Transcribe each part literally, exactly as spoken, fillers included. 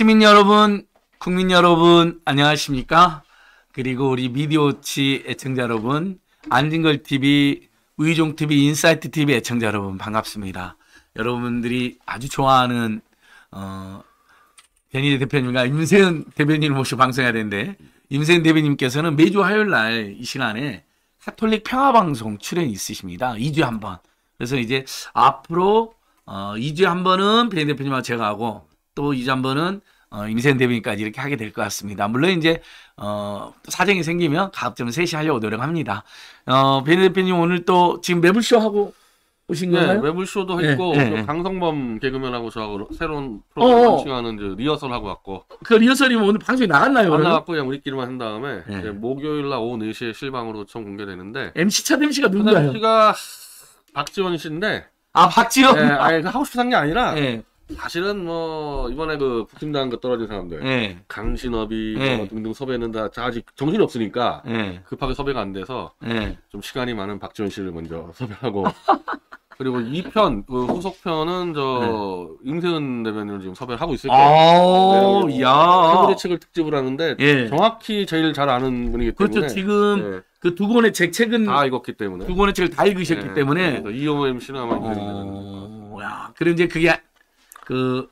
시민 여러분, 국민 여러분, 안녕하십니까? 그리고 우리 미디어워치 애청자 여러분, 안진걸티비, 우이종티비, 인사이트티비 애청자 여러분, 반갑습니다. 여러분들이 아주 좋아하는, 어, 변희재 대표님과 임세은 대변인을 모시고 방송해야 되는데, 임세은 대변인께서는 매주 화요일 날 이 시간에 가톨릭 평화방송 출연이 있으십니다. 이 주에 한 번. 그래서 이제 앞으로, 어, 이 주에 한 번은 변희 대표님하고 제가 하고, 또 이 주에 한 번은 어, 임세은 대변인까지 이렇게 하게 될 것 같습니다. 물론 이제 어, 사정이 생기면 가급적이면 셋이 하려고 노력합니다. 어, 변희 대표님 오늘 또 지금 매불쇼 하고 오신 건가요? 네, 매불쇼도 했고 네, 네. 강성범 개그맨하고 저하고 새로운 프로그램 런칭하는 이제 리허설 하고 왔고. 그 리허설이면 오늘 방송이 나갔나요? 안 나갔고 그냥 우리끼리만 한 다음에 네. 이제 목요일 날 오후 네 시에 실방으로 처음 공개되는데. 엠씨 첫 엠씨가 누군가요? 엠씨가 박지원 씨인데. 아 박지원. 네, 아니 하고 싶어서 한 게 아니라. 네. 사실은 뭐 이번에 그 국힘당 그 떨어진 사람들 네. 강신업이 네. 뭐 등등 섭외는 다 아직 정신이 없으니까 네. 급하게 섭외가 안 돼서 네. 좀 시간이 많은 박지원 씨를 먼저 섭외하고 그리고 이 편 그 후속편은 저 네. 임세은 대변인을 지금 섭외를 하고 있을 거예요. 아, 야. 최고의 책을 특집을 하는데 예. 정확히 제일 잘 아는 분이기 때문에 그렇죠. 지금 네. 그 두 권의 책 책은 다 읽었기 때문에 두 권의 책을 다 읽으셨기 네. 때문에 이용호 엠씨는 아마 어, 야. 그리고 이제 그게 그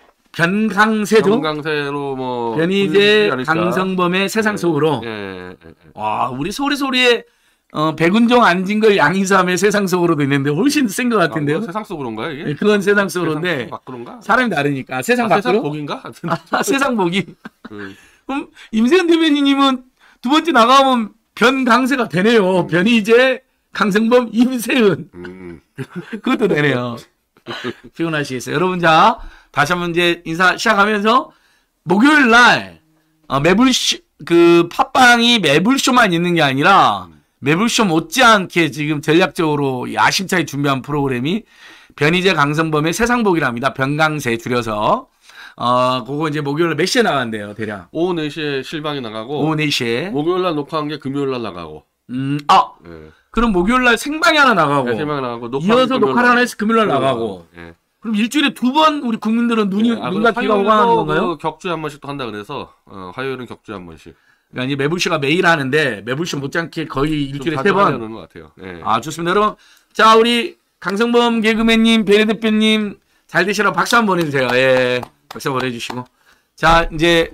변강세죠? 변강세로 뭐 변희재 강성범의 세상 속으로. 예, 예, 예. 와, 우리 소리소리의 어, 백운종 안진걸 양희삼의 세상 속으로도 있는데 훨씬 센 것 같은데요. 아, 세상 속으로인가요 이게? 네, 그건 세상 속으로인데 세상 밖으로인가? 사람이 다르니까 세상 아, 밖으로. 세상 복인가? 아, 세상 복이. 음. 그럼 임세은 대변인님은 두 번째 나가면 변강세가 되네요. 음. 변희재 강성범 임세은. 음. 그것도 되네요. 피곤하시겠어요. 여러분, 자, 다시 한번 이제 인사 시작하면서, 목요일 날, 어, 매불쇼, 그, 팟빵이 매불쇼만 있는 게 아니라, 매불쇼 못지않게 지금 전략적으로 야심차게 준비한 프로그램이 변희재 강성범의 세상복이랍니다. 변강세 줄여서. 어, 그거 이제 목요일 몇 시에 나간대요, 대략? 오후 네 시에 실방이 나가고, 오후 네 시에. 목요일 날 녹화한 게 금요일 날 나가고. 음, 아! 네. 그럼 목요일 날 생방이 하나 나가고, 네, 생방이 나가고 이어서 녹화를 하나 해서 금요일 날 나가고, 네. 그럼 일주일에 두 번 우리 국민들은 눈이, 네. 아, 눈과 귀가 오가는 건가요? 그 격주에 한 번씩 또 한다 그래서, 어, 화요일은 격주에 한 번씩. 그러니까 이제 매불쇼가 매일 하는데, 매불쇼 못지않게 거의 일주일에 세 번. 하려는 것 같아요. 네. 아, 좋습니다. 여러분. 자, 우리 강성범 개그맨님, 변희 대표님, 잘 되시라고 박수 한번 보내주세요. 예. 박수 보내주시고. 자, 이제,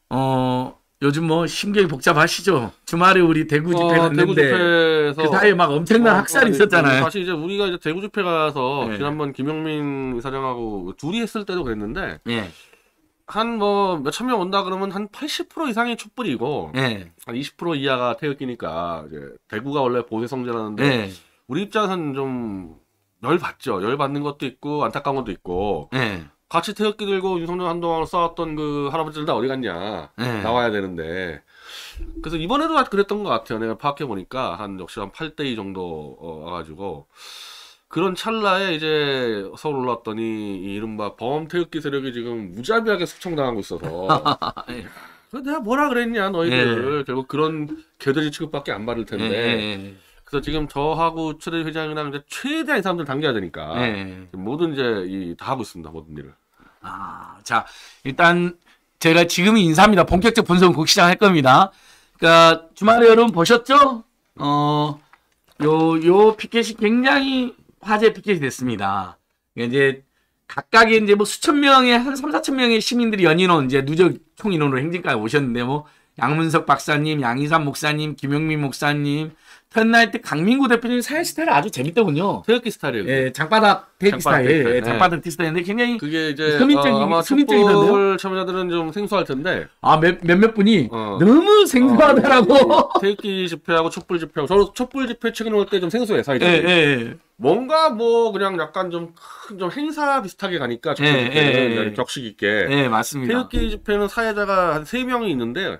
어, 요즘 뭐 심경이 복잡하시죠? 주말에 우리 대구 집회 어, 갔는데 대구 집회에서 그 사이에 막 엄청난 어, 학살이 어, 있었잖아요. 사실 이제 우리가 이제 대구 집회 가서 네. 지난번 김영민 이사장하고 둘이 했을 때도 그랬는데 예. 한 뭐 몇천 명 온다 그러면 한 팔십 퍼센트 이상이 촛불이고 예. 한 이십 퍼센트 이하가 태극기니까 이제 대구가 원래 보세 성지라는데 예. 우리 입장에서는 좀 열받죠. 열받는 것도 있고 안타까운 것도 있고 예. 같이 태극기 들고 윤석열 한동안 싸웠던 그 할아버지들 다 어디 갔냐. 예. 나와야 되는데. 그래서 이번에도 그랬던 것 같아요. 내가 파악해보니까 한 역시 한 팔 대 이 정도 어, 와가지고 그런 찰나에 이제 서울 올라왔더니 이 이른바 범 태극기 세력이 지금 무자비하게 숙청당하고 있어서 예. 내가 뭐라 그랬냐 너희들. 예. 결국 그런 개돼지 취급밖에 안 받을 텐데. 예. 그래서 지금 저하고 최대 회장이랑 이제 최대한 이 사람들 당겨야 되니까 예. 모든 이제 이 다 하고 있습니다. 모든 일을. 아, 자, 일단 제가 지금이 인사입니다. 본격적 분석은 곧 시작할 겁니다. 그러니까 주말에 여러분 보셨죠? 어, 요, 요 피켓이 굉장히 화제 피켓이 됐습니다. 그러니까 이제 각각의 이제 뭐 수천 명의 한 삼, 사천 명의 시민들이 연인원 이제 누적 총인원으로 행진까지 오셨는데 뭐 양문석 박사님, 양희삼 목사님, 김용민 목사님, 턴나이트 강민구 대표님 사회 스타일 아주 재밌더군요. 태극기 스타일이에요. 예, 장바닥 태극기 스타일, 태극기. 예, 장바닥 티 스타일인데 굉장히 그게 이제 서민적인- 어, 아마 서민적이던데요? 촛불 참여자들은 좀 생소할 텐데 아, 몇, 몇몇 분이 어. 너무 생소하더라고. 태극기 집회하고 촛불 집회하고 저도 촛불 집회 최근에 올 때 좀 생소해 예, 사이즈가. 예, 예. 뭔가 뭐 그냥 약간 좀 큰 좀 행사 비슷하게 가니까 촛불 예, 집회는 예, 예. 격식 있게. 예, 맞습니다. 태극기 집회는 사회자가 한 세 명이 있는데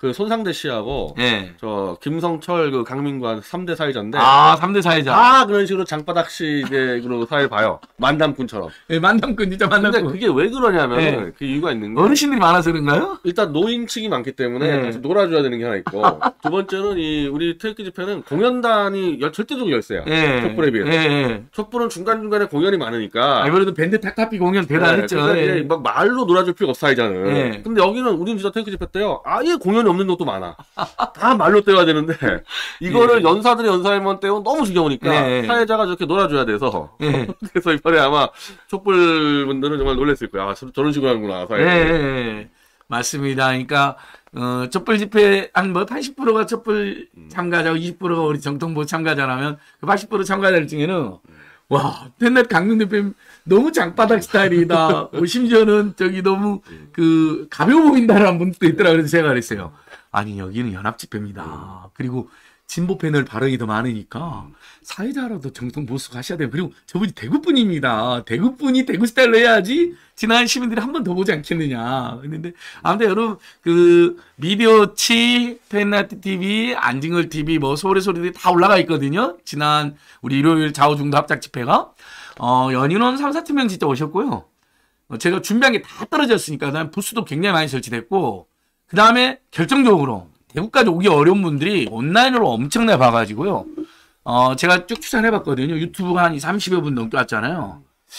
그 손상대 씨하고 예. 저 김성철 그 강민관 삼 대 사회자인데 아, 삼 대 사회자. 다 그런 식으로 장바닥 식으로 사회 봐요. 만담꾼처럼. 예, 만담꾼 진짜 근데 만담꾼. 그게 왜 그러냐면 예. 그 이유가 있는 게 어르신들이 많아서 그런가요? 일단 노인 측이 많기 때문에 예. 같이 놀아줘야 되는 게 하나 있고 두 번째는 이 우리 태극기 집회는 공연단이 열- 절대적으로 열세요. 예. 촛불에 비해서. 예, 예. 촛불은 중간중간에 공연이 많으니까 아무래도 밴드 탁타피 공연 대단했죠. 네, 그래서 예. 이제 막 말로 놀아줄 필요가 없어 사회자는. 예. 근데 여기는 우린 진짜 태극기 집회 때요. 아예 공연이 없는 것도 많아. 다 말로 때워야 되는데 이거를 예. 연사들이 연사에만 때우면 너무 지겨우니까 예. 사회자가 저렇게 놀아줘야 돼서 예. 그래서 이번에 아마 촛불 분들은 정말 놀랐을 거야. 아, 저- 저런 식으로 하는구나 예, 사회. 예, 예. 맞습니다. 그러니까 어, 촛불 집회 한 뭐 팔십 퍼센트가 촛불 참가자고 이십 퍼센트가 우리 정통부 참가자라면 그 팔십 퍼센트 참가자들 중에는 와, 텐넷 강릉 대표 너무 장바닥 스타일이다. 뭐 심지어는 저기 너무 그 가벼워 보인다라는 분도 있더라. 그래서 제가 그랬어요. 아니 여기는 연합 집회입니다. 그리고 진보 패널 발언이 더 많으니까 사회자라도 정통 보수 가셔야 돼요. 그리고 저분이 대구분입니다. 대구분이 대구 스타일로 해야지 지난 시민들이 한 번 더 보지 않겠느냐. 그런데 아무튼 여러분 그 미디어치, 팬나트 티비, 안진걸 티비, 뭐 서울의 소리들이 다 올라가 있거든요. 지난 우리 일요일 좌우중도 합작 집회가 어, 연인원 삼, 사천 명 진짜 오셨고요. 어, 제가 준비한 게 다 떨어졌으니까 그다음에 부스도 굉장히 많이 설치됐고 그 다음에 결정적으로 대구까지 오기 어려운 분들이 온라인으로 엄청나게 봐가지고요. 어, 제가 쭉 추천해봤거든요. 유튜브가 한 삼십여 분 넘게 왔잖아요.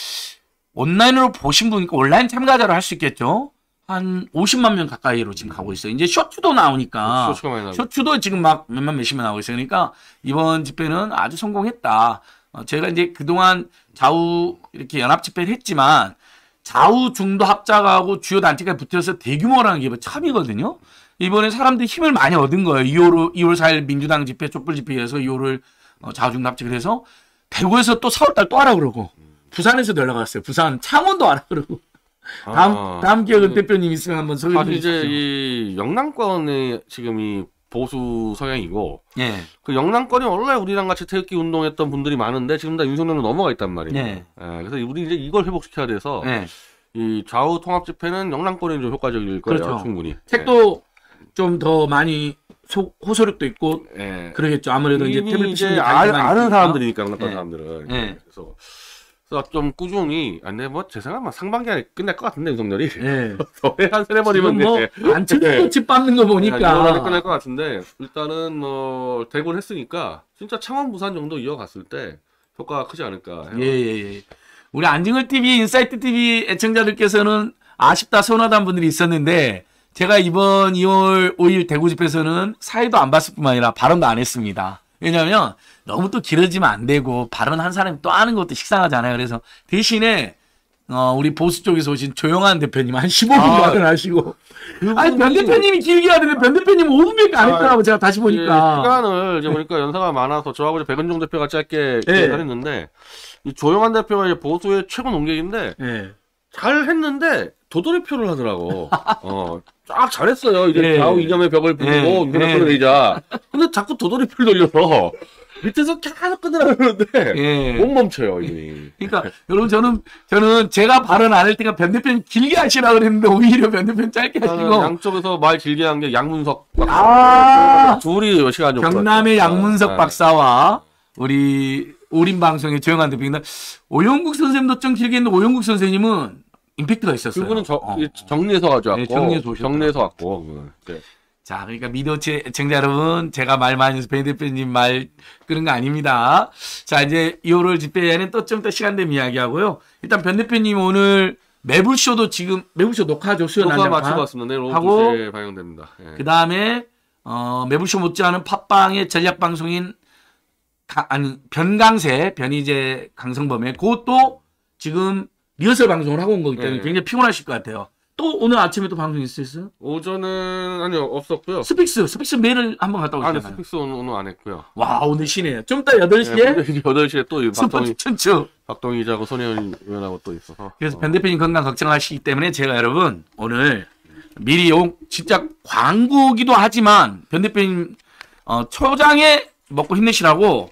온라인으로 보신 분이니까 온라인 참가자로 할 수 있겠죠. 한 오십만 명 가까이로 지금 가고 있어요. 이제 쇼츠도 나오니까. 쇼츠가 많이 나오고. 쇼츠도 지금 막 몇만 몇십만 나오고 있어요. 그러니까 이번 집회는 아주 성공했다. 어, 제가 이제 그동안 좌우 이렇게 연합 집회를 했지만 좌우 중도 합작하고 주요 단체가 붙어서 대규모라는 게 처음이거든요. 이번에 사람들이 힘을 많이 얻은 거예요. 이월, 이월 사일 민주당 집회, 촛불 집회에서 이월을 어, 좌우 중도 합작을 해서 대구에서 또 사월달 또 하라 그러고 부산에서도 연락 왔어요. 부산, 창원도 하라 그러고. 다음, 아, 다음 기회 은 대표님 있으면 한번 소개해 사실 주시죠. 이제 이 영남권의 지금 이 보수 성향이고 예. 그 영남권이 원래 우리랑 같이 태극기 운동했던 분들이 많은데 지금 다 윤석열로 넘어가 있단 말이에요. 네. 예, 그래서 우리 이제 이걸 회복시켜야 돼서 예. 이 좌우 통합 집회는 영남권이 좀 효과적일 거예요. 그렇죠. 충분히. 책도 좀 더 많이 소, 호소력도 있고 예. 예. 그러겠죠. 아무래도 이제 이미 태블릿 이제 신문이 아, 관심이 아는 있으니까. 사람들이니까 영남권 예. 사람들은. 예. 그래서 그래서 좀 꾸준히 안돼 뭐제 생각만 상반기 안에 끝날 것 같은데 윤석열이 예. 더한 세네 번이면 지금 돼. 뭐 안철수 집 밟는 거 이월 안에 보니까 끝날 것 같은데 일단은 뭐 대구를 했으니까 진짜 창원 부산 정도 이어갔을 때 효과가 크지 않을까 해요. 예, 예, 예. 우리 안진걸 티비, 인사이트 티비 애청자들께서는 아쉽다, 서운하다는 분들이 있었는데 제가 이번 이월 오일 대구 집회에서는 사회도 안 봤을 뿐만 아니라 발언도 안 했습니다. 왜냐하면 너무 또 길어지면 안 되고 발언 한 사람이 또 하는 것도 식상하잖아요. 그래서 대신에 어, 우리 보수 쪽에서 오신 조영한 대표님 한 십오 분 아, 발언하시고 아니 변 대표님이 길게 하는데 변 대표님 오 분밖에 안 했더라고. 제가 다시 예, 보니까. 시간을 이제 보니까 연사가 많아서 저하고 이제 백은종 대표가 짧게 예. 얘기를 했는데 이 조영한 대표가 이제 보수의 최고 논객인데 예. 잘 했는데 도돌이표를 하더라고. 어, 쫙 잘했어요. 이제 예. 좌우 이념의 벽을 부르고 예. 윤석열 예. 끌어내자. 근데 자꾸 도돌이표를 돌려서 밑에서 계속 끊으라고 그러는데 예. 못 멈춰요 이분이. 그러니까 여러분 저는 저는 제가 발언 안 할 때가 변 대표님 길게 하시라 그랬는데 오히려 변 대표님 짧게 일단은 하시고 양쪽에서 말 길게 한 게 양문석 박사. 아 둘이 몇 시간 정도. 경남의 걸었죠. 양문석 네. 박사와 우리 오린 방송의 조영한 대표님 오영국 선생님도 좀 길게 했는데 오영국 선생님은 임팩트가 있었어요. 그분은 저, 어. 정리해서 가져왔고 네, 정리해서 오셨더라고요. 정리해서 왔고. 그분. 네. 자, 그러니까 미디어치 애청자 여러분, 제가 말 많이 해서 배 대표님 말 끄는 거 아닙니다. 자, 이제 이월월 집회에는 또 좀 더 시간 되면 이야기하고요. 일단 변 대표님 오늘 매불쇼도 지금 매불쇼 녹화죠. 수요 녹화 난장판. 마치고 왔습니다. 내일 오후 하고 두 시에 방영됩니다. 예. 그 다음에 어, 매불쇼 못지않은 팟빵의 전략 방송인 가, 아니 변강세 변희재 강성범의 그것도 지금 리허설 방송을 하고 온 거기 때문에 네. 굉장히 피곤하실 것 같아요. 또 오늘 아침에 또 방송 있었어요? 오전은 아니요 없었고요. 스픽스 스픽스 메일을 한번 갔다 아니 오셨잖아요. 스픽스 오늘, 오늘 안 했고요. 와 오늘 쉬네요. 좀 이따 여덟 시에 여덟 시에 또 이 박동희 스포츠 춘추. 박동희 기자하고 손혜원 의원하고 또 있어서. 그래서 어. 변 대표님 건강 걱정하시기 때문에 제가 여러분 오늘 미리 용 진짜 광고기도 하지만 변 대표님 어, 초장에 먹고 힘내시라고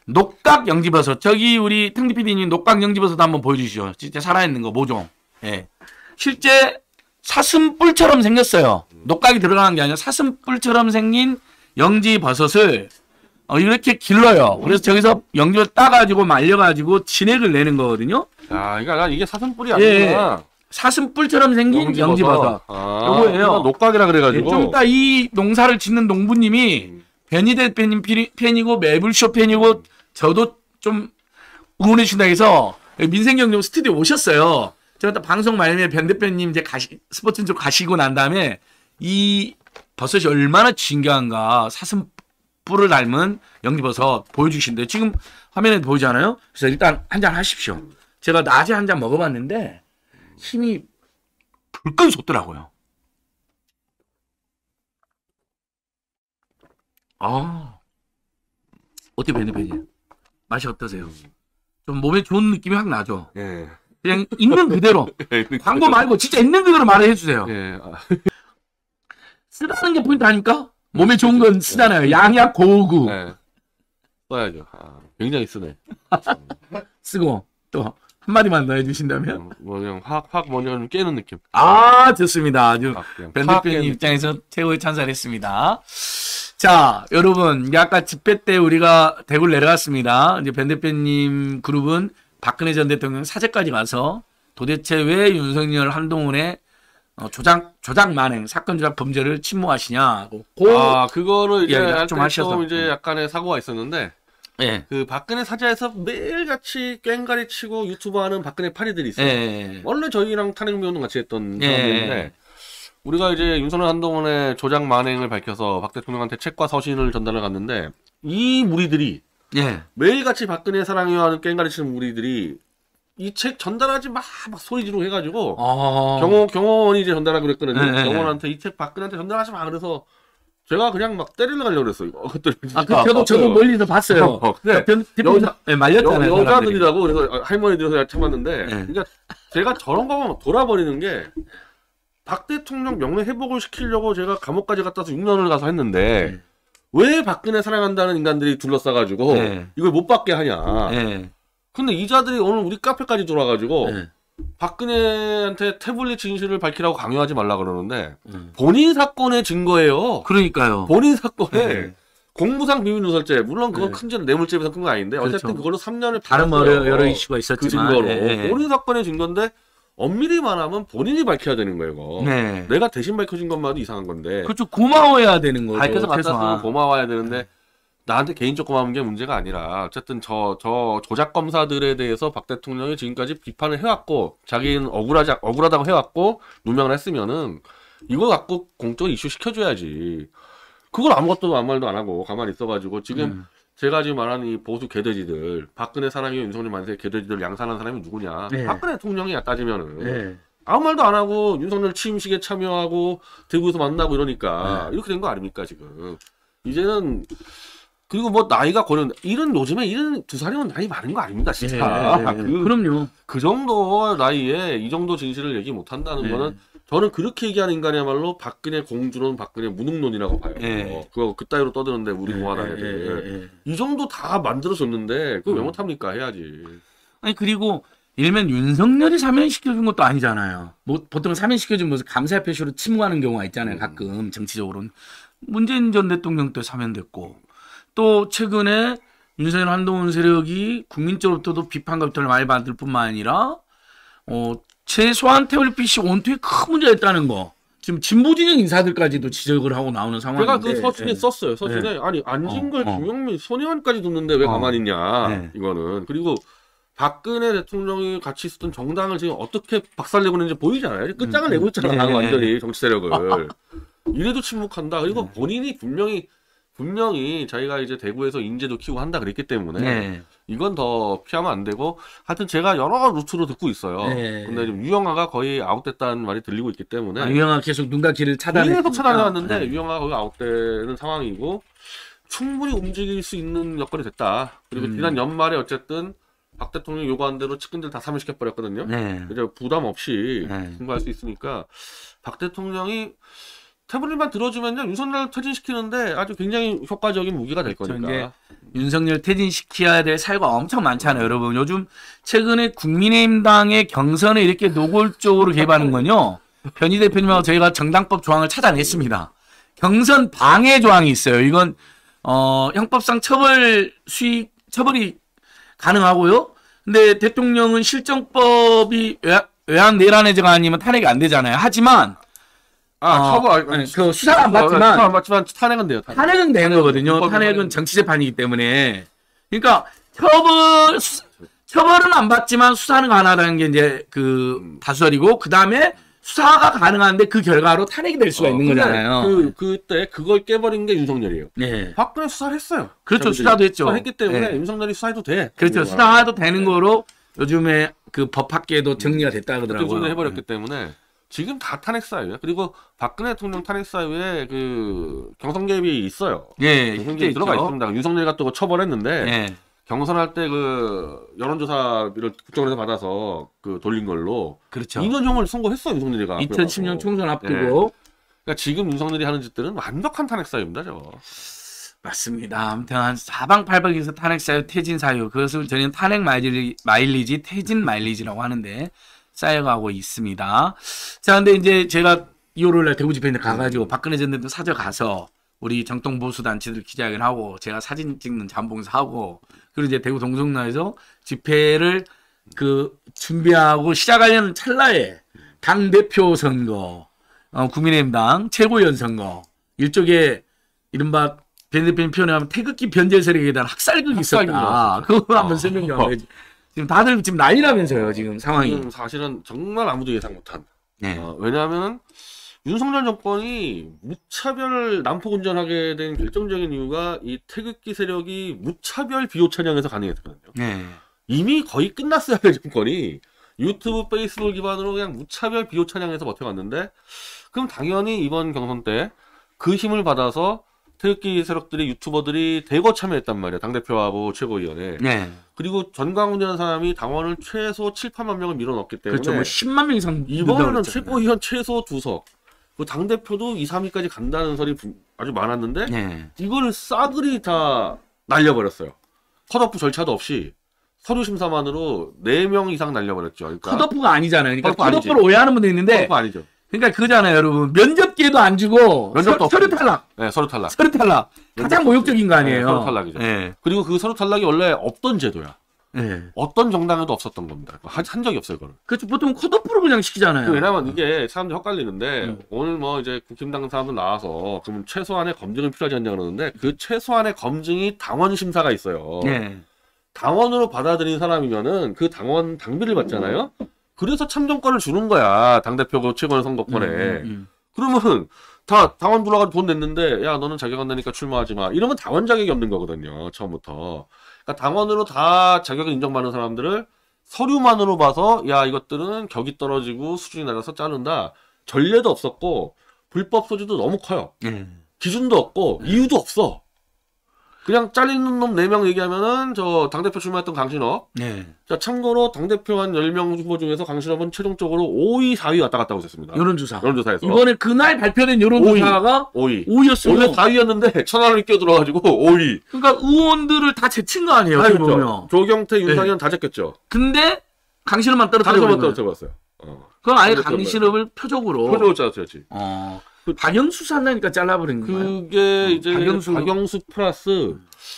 녹각 영지버섯 저기 우리 탕디 피디님 녹각 영지버섯 한번 보여주시죠. 진짜 살아있는 거 모종. 예. 실제 사슴뿔처럼 생겼어요. 녹각이 들어가는 게 아니라 사슴뿔처럼 생긴 영지버섯을 어, 이렇게 길러요. 그래서 저기서 영지를 따가지고 말려가지고 진액을 내는 거거든요. 아, 그러니까 난 이게 사슴뿔이 예. 아니구나. 사슴뿔처럼 생긴 영지버섯. 영지버섯. 아, 요거예요. 녹각이라 그래가지고. 좀 이따 이 농사를 짓는 농부님이 음. 변희 대표님 피- 팬이고 매불쇼 팬이고 저도 좀 응원해 주신다 해서 민생경제 스튜디오 오셨어요. 제가 또 방송 말미에 변 대표님 이제 가시 스포츠 쪽 가시고 난 다음에 이 버섯이 얼마나 진귀한가 사슴뿔을 닮은 영지버섯 보여주신데 지금 화면에 보이잖아요. 그래서 일단 한 잔 하십시오. 제가 낮에 한 잔 먹어봤는데 힘이 불끈 솟더라고요. 아, 어때 변 대표님? 맛이 어떠세요? 좀 몸에 좋은 느낌이 확 나죠? 예. 그냥 있는 그대로 광고 말고 진짜 있는 그대로 말을 해주세요. 예. 아, 쓰라는 게 포인트 아닙니까? 몸에 좋은 건 쓰잖아요. 양약 고구 예. 써야죠. 아, 굉장히 쓰네. 쓰고 또 한마디만 더 해주신다면 그냥 뭐 그냥 확, 확 뭐냐 좀 깨는 느낌. 아 좋습니다. 아주 아, 그냥 변 확 대표님 깨는 입장에서 최고의 찬사를 했습니다. 자, 여러분, 이제 아까 집회 때 우리가 대구를 내려갔습니다. 이제 변 대표님 그룹은 박근혜 전 대통령 사제까지 가서 도대체 왜 윤석열 한동훈의 어, 조작, 조작 만행, 사건 조작 범죄를 침묵하시냐. 고, 아, 그거를 이제 이야기를 할 좀 때 하셔서. 좀 이제 약간의 사고가 있었는데, 예. 그 박근혜 사자에서 매일같이 꽹가리 치고 유튜브 하는 박근혜 파리들이 있어요. 예. 원래 저희랑 탄핵미호는 같이 했던 예. 사람들인데, 우리가 이제 윤석열 한동훈의 조작 만행을 밝혀서 박 대통령한테 책과 서신을 전달을 갔는데, 이 무리들이 예. 매일같이 박근혜 사랑해요 하는 꽹가리 치는 무리들이 이 책 전달하지 마, 막 소리 지르고 해가지고, 어. 경호, 경호원이 이제 전달하고 그랬거든요. 네, 네, 경호원한테 이 책 박근혜한테 전달하지 마. 그래서 제가 그냥 막 때리러 가려고 그랬어. 이거. 그랬더니 아, 그, 저도, 저도 멀리서 봤어요. 어, 근데 변 대표님 여자- 예, 말렸잖아요. 여, 사람들이. 여자들이라고 그래서 할머니들에서 참았는데, 네. 그러니까 제가 저런 거만 돌아버리는 게 박 대통령 명예 회복을 시키려고 제가 감옥까지 갔다 와서 육 년을 가서 했는데 네. 왜 박근혜 사랑한다는 인간들이 둘러싸가지고 네. 이걸 못 받게 하냐. 예. 근데 이자들이 오늘 우리 카페까지 돌아가지고 예. 박근혜한테 태블릿 진실을 밝히라고 강요하지 말라 그러는데 음. 본인 사건의 증거예요. 그러니까요. 본인 사건에 네. 공무상 비밀누설죄 물론 그건 네. 큰 죄는 뇌물죄에서 큰 건 아닌데 그렇죠. 어쨌든 그걸로 삼 년을 다른 뭐 여러, 여러 이슈가 그 있었지만. 증거로 예, 예. 본인 사건의 증거인데 엄밀히 말하면 본인이 밝혀야 되는 거예요. 이거. 네. 내가 대신 밝혀진 것만 해도 이상한 건데 그렇죠. 고마워해야 되는 거죠. 밝혀서 갖다 최소한. 쓰면 고마워야 되는데 나한테 개인적 고마운 게 문제가 아니라 어쨌든 저, 저 조작 검사들에 대해서 박 대통령이 지금까지 비판을 해왔고 자기는 억울하지 억울하다고 해왔고 누명을 했으면은 이거 갖고 공적으로 이슈 시켜줘야지. 그걸 아무것도 아무 말도 안 하고 가만히 있어가지고 지금 음. 제가 지금 말하는 이 보수 개돼지들 박근혜 사랑해 윤석열 만세 개돼지들 양산한 사람이 누구냐? 네. 박근혜 대통령이야 따지면은. 네. 아무 말도 안 하고 윤석열 취임식에 참여하고 대구에서 만나고 이러니까 네. 이렇게 된 거 아닙니까 지금. 이제는 그리고 뭐 나이가 고령 이런 요즘에 이런 두 살이면 나이 많은 거 아닙니다 진짜. 예, 예, 예. 그, 그럼요. 그 정도 나이에 이 정도 진실을 얘기 못 한다는 네. 거는 저는 그렇게 얘기하는 인간이야말로 박근혜 공주론 박근혜 무능론이라고 봐요. 네. 그거 그따위로 떠드는데 우리 예, 공화당 예, 애들. 예, 예. 이 정도 다 만들어줬는데 그거 왜 음. 못합니까? 해야지. 아니 그리고 일면 윤석열이 사면시켜준 것도 아니잖아요. 뭐 보통 사면시켜준 무슨 감사 표시로 침묵하는 경우가 있잖아요. 가끔 정치적으로는. 문재인 전 대통령 때 사면됐고 또 최근에 윤석열 한동훈 세력이 국민적으로부터도 비판과 비판을 많이 받을 뿐만 아니라 어 최소한 태블릿 피씨 원투에 큰 문제가 있다는 거. 지금 진보 진영 인사들까지도 지적을 하고 나오는 상황인데. 제가 그 서신에 예. 썼어요. 서신에 아니 안진걸, 어, 어. 김용민, 손혜원까지 듣는데 왜 어. 가만히 있냐 네. 이거는. 그리고 박근혜 대통령이 같이 있었던 정당을 지금 어떻게 박살내고 있는지 보이잖아요. 끝장을 음, 내고 있잖아. 네, 네, 완전히 정치 세력을. 이래도 침묵한다. 그리고 본인이 분명히 분명히 자기가 이제 대구에서 인재도 키우고 한다 그랬기 때문에 네. 이건 더 피하면 안 되고 하여튼 제가 여러 루트로 듣고 있어요. 네. 근데 지금 유영아가 거의 아웃됐다는 말이 들리고 있기 때문에 아, 유영아 계속 눈가키를 차단해. 계속 차단해왔는데 네. 유영아가 거의 아웃되는 상황이고 충분히 움직일 수 있는 여건이 됐다. 그리고 음. 지난 연말에 어쨌든 박 대통령이 요구한 대로 측근들 다 사면시켜버렸거든요. 네. 이제 부담 없이 네. 승부할 수 있으니까 박 대통령이 태블릿만 들어주면요 윤석열 퇴진시키는데 아주 굉장히 효과적인 무기가 될 그렇죠. 거니까. 윤석열 퇴진시켜야 될 사유가 엄청 많잖아요, 여러분. 요즘 최근에 국민의힘당의 경선을 이렇게 노골적으로 개입하는 건요. 변희 대표님하고 저희가 정당법 조항을 찾아냈습니다. 경선 방해 조항이 있어요. 이건 어, 형법상 처벌 수익 처벌이 가능하고요. 근데 대통령은 실정법이 외환, 외환 내란해제가 아니면 탄핵이 안 되잖아요. 하지만 아, 어, 처벌 아니, 그 수사를 안 수사 받지만 안 받지만 탄핵은 돼요. 탄핵. 탄핵은 되는 거거든요. 헌법이 탄핵은 탄핵. 정치 재판이기 때문에. 그러니까 처벌 수- 처벌은 안 받지만 수사는 가능하다는 게 이제 그 다수설이고 그 다음에 수사가 가능한데 그 결과로 탄핵이 될 수가 어, 있는 근데 거잖아요. 그 그때 그걸 깨버린 게 윤석열이에요. 네. 박근혜 수사를 했어요. 그렇죠. 자기들이. 수사도 했죠. 수사했기 때문에 네. 윤석열이 수사해도 돼. 그렇죠. 우리가. 수사도 되는 거로 요즘에 그 법학계도 정리가 됐다 그때 그러더라고요. 수사를 해버렸기 때문에 지금 다 탄핵 사유예요. 그리고 박근혜 대통령 탄핵 사유에 그 경선 개입이 있어요. 예, 경선 실제 개입 들어가 있죠. 있습니다. 윤석열이 또 처벌했는데 예. 경선할 때 그 여론조사를 국정원에서 받아서 그 돌린 걸로 그렇죠. 이 년형을 선고했어 윤석열이가. 이천십 년 총선 앞두고 네. 그러니까 지금 윤석열이 하는 짓들은 완벽한 탄핵 사유입니다, 저거. 맞습니다. 아무튼 한 사방팔방에서 탄핵 사유, 퇴진 사유, 그것을 저희는 탄핵 마일리지, 마일리지, 퇴진 마일리지라고 하는데 쌓여가고 있습니다. 자, 근데 이제 제가 이월월 날 대구 집회에 가가지고 박근혜 전 대통령 사저 가서 우리 정통 보수 단체들 기자회견하고 제가 사진 찍는 잠봉사 하고 그리고 이제 대구 동성로에서 집회를 그 준비하고 시작하려는 찰나에 당 대표 선거, 어, 국민의힘당 최고위원 선거 일종의 이른바 변 대표님 표현하면 태극기 변절 세력에 대한 학살극이 학살극이 있었다. 나왔었죠. 그거 한번 설명 좀 해야지. 지금 다들 지금 난리라면서요. 지금 상황이. 지금 사실은 정말 아무도 예상 못한. 네. 어, 왜냐하면 윤석열 정권이 무차별 난폭 운전하게 된 결정적인 이유가 이 태극기 세력이 무차별 비호 찬양에서 가능했거든요. 네. 이미 거의 끝났어야 할 정권이 유튜브, 페이스북 기반으로 그냥 무차별 비호 찬양에서 버텨갔는데 그럼 당연히 이번 경선 때 그 힘을 받아서 태극기 세력들이 유튜버들이 대거 참여했단 말이야. 당대표하고 최고위원회. 네. 그리고 전광훈이라는 사람이 당원을 최소 칠, 팔만 명을 밀어넣기 때문에 그렇죠. 뭐 십만 명 이상 이번에는 늘어났잖아요. 최고위원 최소 두 석. 그 당대표도 이, 삼 위까지 간다는 설이 부- 아주 많았는데 네. 이거를 싸그리 다 날려버렸어요. 컷오프 절차도 없이 서류 심사만으로 네 명 이상 날려버렸죠. 그러니까 컷오프가 아니잖아요. 그러니까 컷오프 아니지. 컷오프를 오해하는 분도 있는데 컷오프 아니죠. 그러니까 그거잖아요, 여러분. 면접 기회도 안 주고 면접도 서, 서류 없고. 탈락. 네, 서류 탈락. 서류 탈락. 가장 모욕적인 거 아니에요. 네, 서류 탈락이죠. 네. 그리고 그 서류 탈락이 원래 없던 제도야. 네. 어떤 정당에도 없었던 겁니다. 한, 한 적이 없어요, 그거는. 그렇죠. 보통 컷오프로 그냥 시키잖아요. 왜냐면 이게 사람들이 헷갈리는데 음. 오늘 뭐 이제 국힘당 사람들 나와서 그럼 최소한의 검증은 필요하지 않냐 그러는데 그 최소한의 검증이 당원 심사가 있어요. 네. 당원으로 받아들인 사람이면은 그 당원 당비를 받잖아요. 그래서 참정권을 주는 거야. 당대표 최고위 선거권에. 음, 음, 그러면 다 당원 들어가서 돈 냈는데 야 너는 자격 안 되니까 출마하지 마. 이러면 당원 자격이 없는 거거든요. 처음부터. 그러니까 당원으로 다 자격을 인정받는 사람들을 서류만으로 봐서 야 이것들은 격이 떨어지고 수준이 낮아서 자른다. 전례도 없었고 불법 소지도 너무 커요. 음. 기준도 없고 이유도 없어. 그냥 잘리는 놈 네 명 얘기하면은 저 당대표 출마했던 강신업. 네. 자 참고로 당대표 한 열 명 후보 중에서 강신업은 최종적으로 오 위, 사 위 왔다 갔다 하고 있었습니다. 여론조사. 여론조사에서. 이번에 그날 발표된 여론조사가 오 위. 오 위였어요. 원래 사 위였는데 천안을 끼어들어가지고 오 위. 그러니까 의원들을 다 제친 거 아니에요. 어떻게 보면. 그렇죠. 조경태, 윤상현 다 제꼈죠. 근데 강신업만 떨어뜨려 다시 버린 한번 거예요. 떨어뜨려봤어요. 어. 그건 아예 떨어뜨려 강신업을 표적으로. 표적으로 짜졌지. 어. 박영수 산다니까 잘라버린 거예요. 그게 이제 박영수. 박영수, 플러스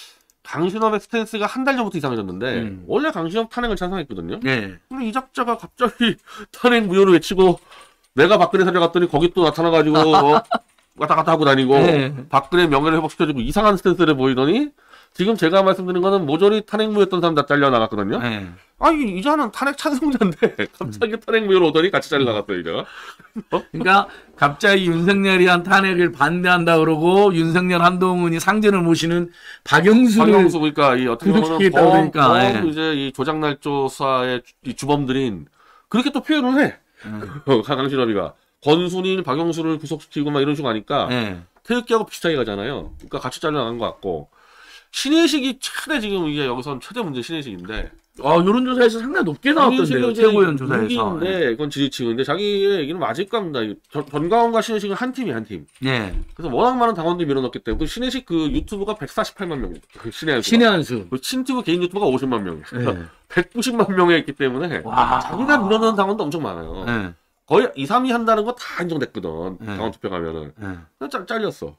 강신업의 스탠스가 한 달 전부터 이상해졌는데 음. 원래 강신업 탄핵을 찬성했거든요. 네. 근데 이 작자가 갑자기 탄핵 무효를 외치고 내가 박근혜 사려갔더니 거기 또 나타나가지고 어, 왔다 갔다 하고 다니고 네. 박근혜 명예를 회복시켜주고 이상한 스탠스를 보이더니 지금 제가 말씀드린 거는 모조리 탄핵 무효였던 사람 다 잘려나갔거든요. 네. 아, 이 이자는 탄핵 찬성자인데 갑자기 탄핵 무효로 오더니 같이 잘려나갔어요, 이제. 그러니까 갑자기 윤석열이 한 탄핵을 반대한다 그러고 윤석열 한동훈이 상전을 모시는 박영수를 박영수 그러니까 이 어떻게 보면 구속시키겠다 범, 그러니까, 범 예. 이제 이 조작날조 수사의 주- 이 주범들인 그렇게 또 표현을 해. 음. 강신업이가 권순일, 박영수를 구속시키고 막 이런 식으로 하니까 네. 태극기하고 비슷하게 가잖아요. 그러니까 같이 잘려나간 것 같고 신의식이 최대 지금 이게 여기선 최대 문제 신의식인데 아, 여론조사에서 상당히 높게 나왔던데요. 최고위원 조사에서. 인데 그건 지지층인데 자기의 얘기는 맞을 겁니다. 이 전- 전광훈과 신의식은 한 팀이 한 팀. 네. 그래서 워낙 많은 당원들이 밀어넣기 때문에 그 신의식 그 유튜브가 백사십팔만 명. 그 신의 한수. 신의 한수. 그 친튜브 개인 유튜버가 오십만 명. 네. 백구십만 명에 있기 때문에 와. 자기가 밀어넣는 당원도 엄청 많아요. 네. 거의 이, 삼 위 한다는 거 다 인정됐거든. 네. 당원 투표 가면은. 네. 잘, 잘렸어.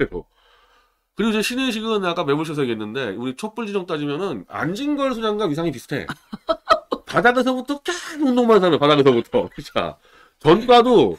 그리고 이제 신의식은 아까 매물셔서 얘기했는데, 우리 촛불 지정 따지면은, 안진걸 소장과 위상이 비슷해. 바닥에서부터 계속 운동만 하잖아, 바닥에서부터. 자, 전과도,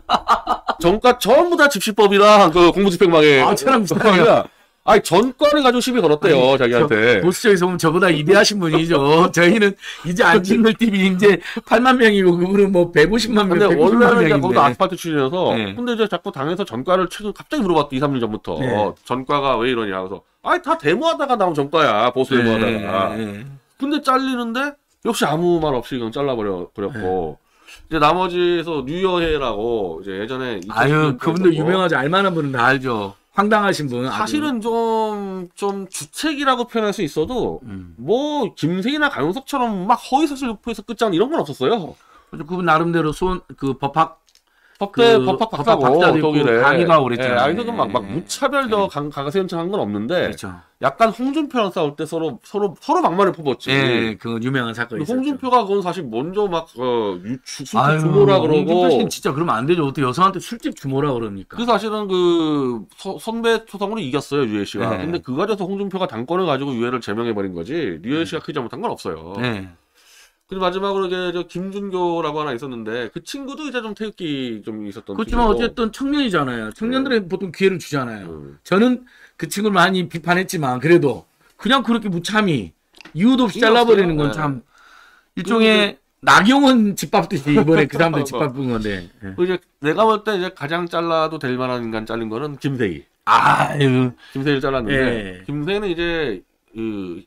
전과 전부 다 집시법이랑 그 공무집행망에. 아, 저랑 비슷하네요. 아니, 전과를 가지고 시비 걸었대요, 아니, 자기한테. 보수적에서 보면 저보다 이대하신 분이죠. 저희는 이제 안진걸 티비 이제 팔만 명이고 그분은 뭐 백오십만 명, 근데 백구십만 원래는 이제 명인데. 거기도 아스팔트 출신이어서, 네. 근데 이제 자꾸 당에서 전과를 최근 갑자기 물어봤대, 이, 삼 년 전부터. 네. 어, 전과가 왜 이러냐. 그래서, 아니, 다 데모하다가 나온 전과야, 보수 데모하다가. 네. 근데 잘리는데, 역시 아무 말 없이 그냥 잘라버려, 버렸고. 이제 나머지에서 뉴여해라고, 이제 예전에. 아유, 그분도 유명하죠. 알만한 분은 다 알죠. 황당하신 분. 사실은 좀, 좀 주책이라고 표현할 수 있어도, 음. 뭐, 김세희나 강용석처럼 막 허위사실 유포해서 끝장 이런 건 없었어요. 그분 나름대로 손, 그 법학, 법대 그 법학 법학 박사고 박사도 있고 독일에 강의도 하고 그랬잖아요. 예, 아니, 막, 막 예. 무차별적 예. 가가세 연청한 건 없는데, 그렇죠. 약간 홍준표랑 싸울 때 서로, 서로, 서로 막말을 퍼붓지. 예, 그 유명한 사건이 있었죠. 홍준표가 그건 사실 먼저 막, 어, 유- 주- 술집 아유, 주모라 그러고. 홍준표 씨는 진짜 그러면 안 되죠. 어떻게 여성한테 술집 주모라 그럽니까? 그 사실은 그 서- 선배 초성으로 이겼어요, 유해 씨가. 네. 근데 그 과정에서 홍준표가 당권을 가지고 유해를 제명해버린 거지, 유해 씨가 크게 잘못한 건 없어요. 네. 그리고 마지막으로 이제 저 김준교라고 하나 있었는데, 그 친구도 이제 좀 태극기 좀 있었던 그렇지만 친구고. 어쨌든 청년이잖아요. 청년들은 보통 기회를 주잖아요. 음. 저는 그 친구를 많이 비판했지만 그래도 그냥 그렇게 무참히 이유도 없이 잘라버리는 건 네. 참 일종의 나경원 집밥듯이 이번에 그 사람들 집밥은 건데. 예. 그 이제 내가 볼 때 이제 가장 잘라도 될 만한 인간 잘린 거는 김세희. 아유. 김세희를 잘랐는데, 예. 김세희는 이제 그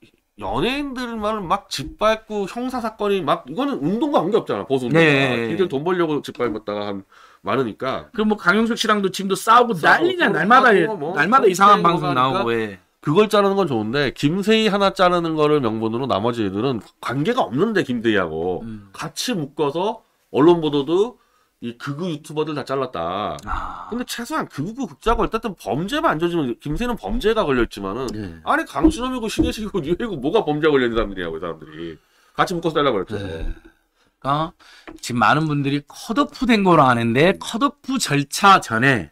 연예인들만 막 짓밟고 형사 사건이 막 이거는 운동과 관계 없잖아, 보수 운동과. 네. 굉장히 돈 벌려고 짓밟았다가 한 많으니까. 그럼 뭐 강용석 씨랑도 지금도 싸우고 싸우고 난리냐 서로 날마다 싸우고 뭐 날마다 이상한 서로 방송 하니까 나오고 왜. 그걸 자르는 건 좋은데, 김세희 하나 자르는 거를 명분으로 나머지 애들은 관계가 없는데, 김세희하고 음. 같이 묶어서 언론 보도도 이 극우 유튜버들 다 잘랐다. 아. 근데 최소한 극우 극자고 어쨌든 범죄만 안 저지르면, 김세희는 범죄가 걸려있지만은, 네. 아니 강신업이고 신혜식이고 유해고 뭐가 범죄가 걸려있는 사람들이냐고, 이 사람들이. 같이 묶어서 잘라버렸죠. 네. 그러니까 지금 많은 분들이 컷오프 된 거로 아는데 컷오프 절차 전에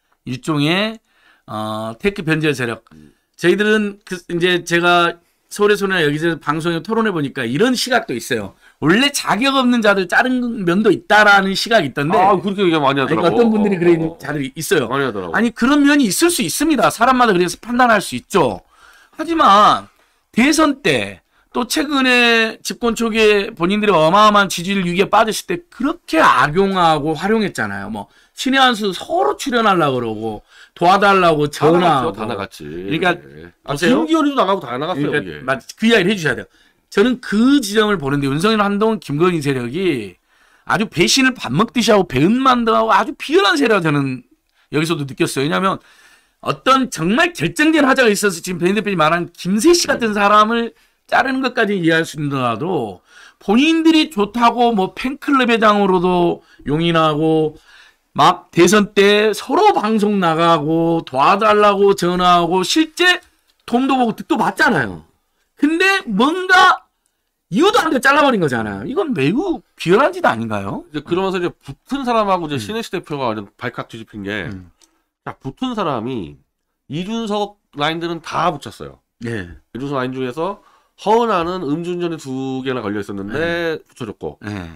일종의 어, 테크 변제 세력. 저희들은 그 이제 제가 서울에서나 여기서 방송에 토론해 보니까 이런 시각도 있어요. 원래 자격 없는 자들 자른 면도 있다라는 시각이 있던데. 아, 그렇게 얘기 많이 아니, 하더라고. 어떤 분들이 어, 그런 어, 어. 자들이 있어요. 많이 하더라고. 아니 그런 면이 있을 수 있습니다. 사람마다 그래서 판단할 수 있죠. 하지만 대선 때 또 최근에 집권 초기에 본인들이 어마어마한 지지율 위기에 빠졌을 때 그렇게 악용하고 활용했잖아요. 뭐 신의 한수 서로 출연하려고 그러고 도와달라고 다 나갔죠, 전화하고. 다 나갔지. 그러니까 예. 아, 보세요. 김기현이도 나가고 다 나갔어요. 그러니까 이게. 맞- 그 이야기를 해주셔야 돼요. 저는 그 지점을 보는데 윤석열, 한동훈, 김건희 세력이 아주 배신을 밥 먹듯이 하고 배은만등하고 아주 비열한 세력을 저는 여기서도 느꼈어요. 왜냐하면 어떤 정말 결정적인 하자가 있어서 지금 변희 대표님 말한 김세 씨 같은 사람을 자르는 것까지 이해할 수 있더라도 본인들이 좋다고 뭐 팬클럽 회장으로도 용인하고 막 대선 때 서로 방송 나가고 도와달라고 전화하고 실제 돈도 보고 뜻도 받잖아요. 근데 뭔가 이유도 안 돼 잘라버린 거잖아요. 이건 매우 비열한 짓 아닌가요? 이제 그러면서 이제 붙은 사람하고 이제 음. 신혜식 대표가 완전 발칵 뒤집힌 게, 음. 자, 붙은 사람이 이준석 라인들은 다 붙였어요. 네. 이준석 라인 중에서 허은하는 음주운전에 두 개나 걸려 있었는데 붙여줬고, 네.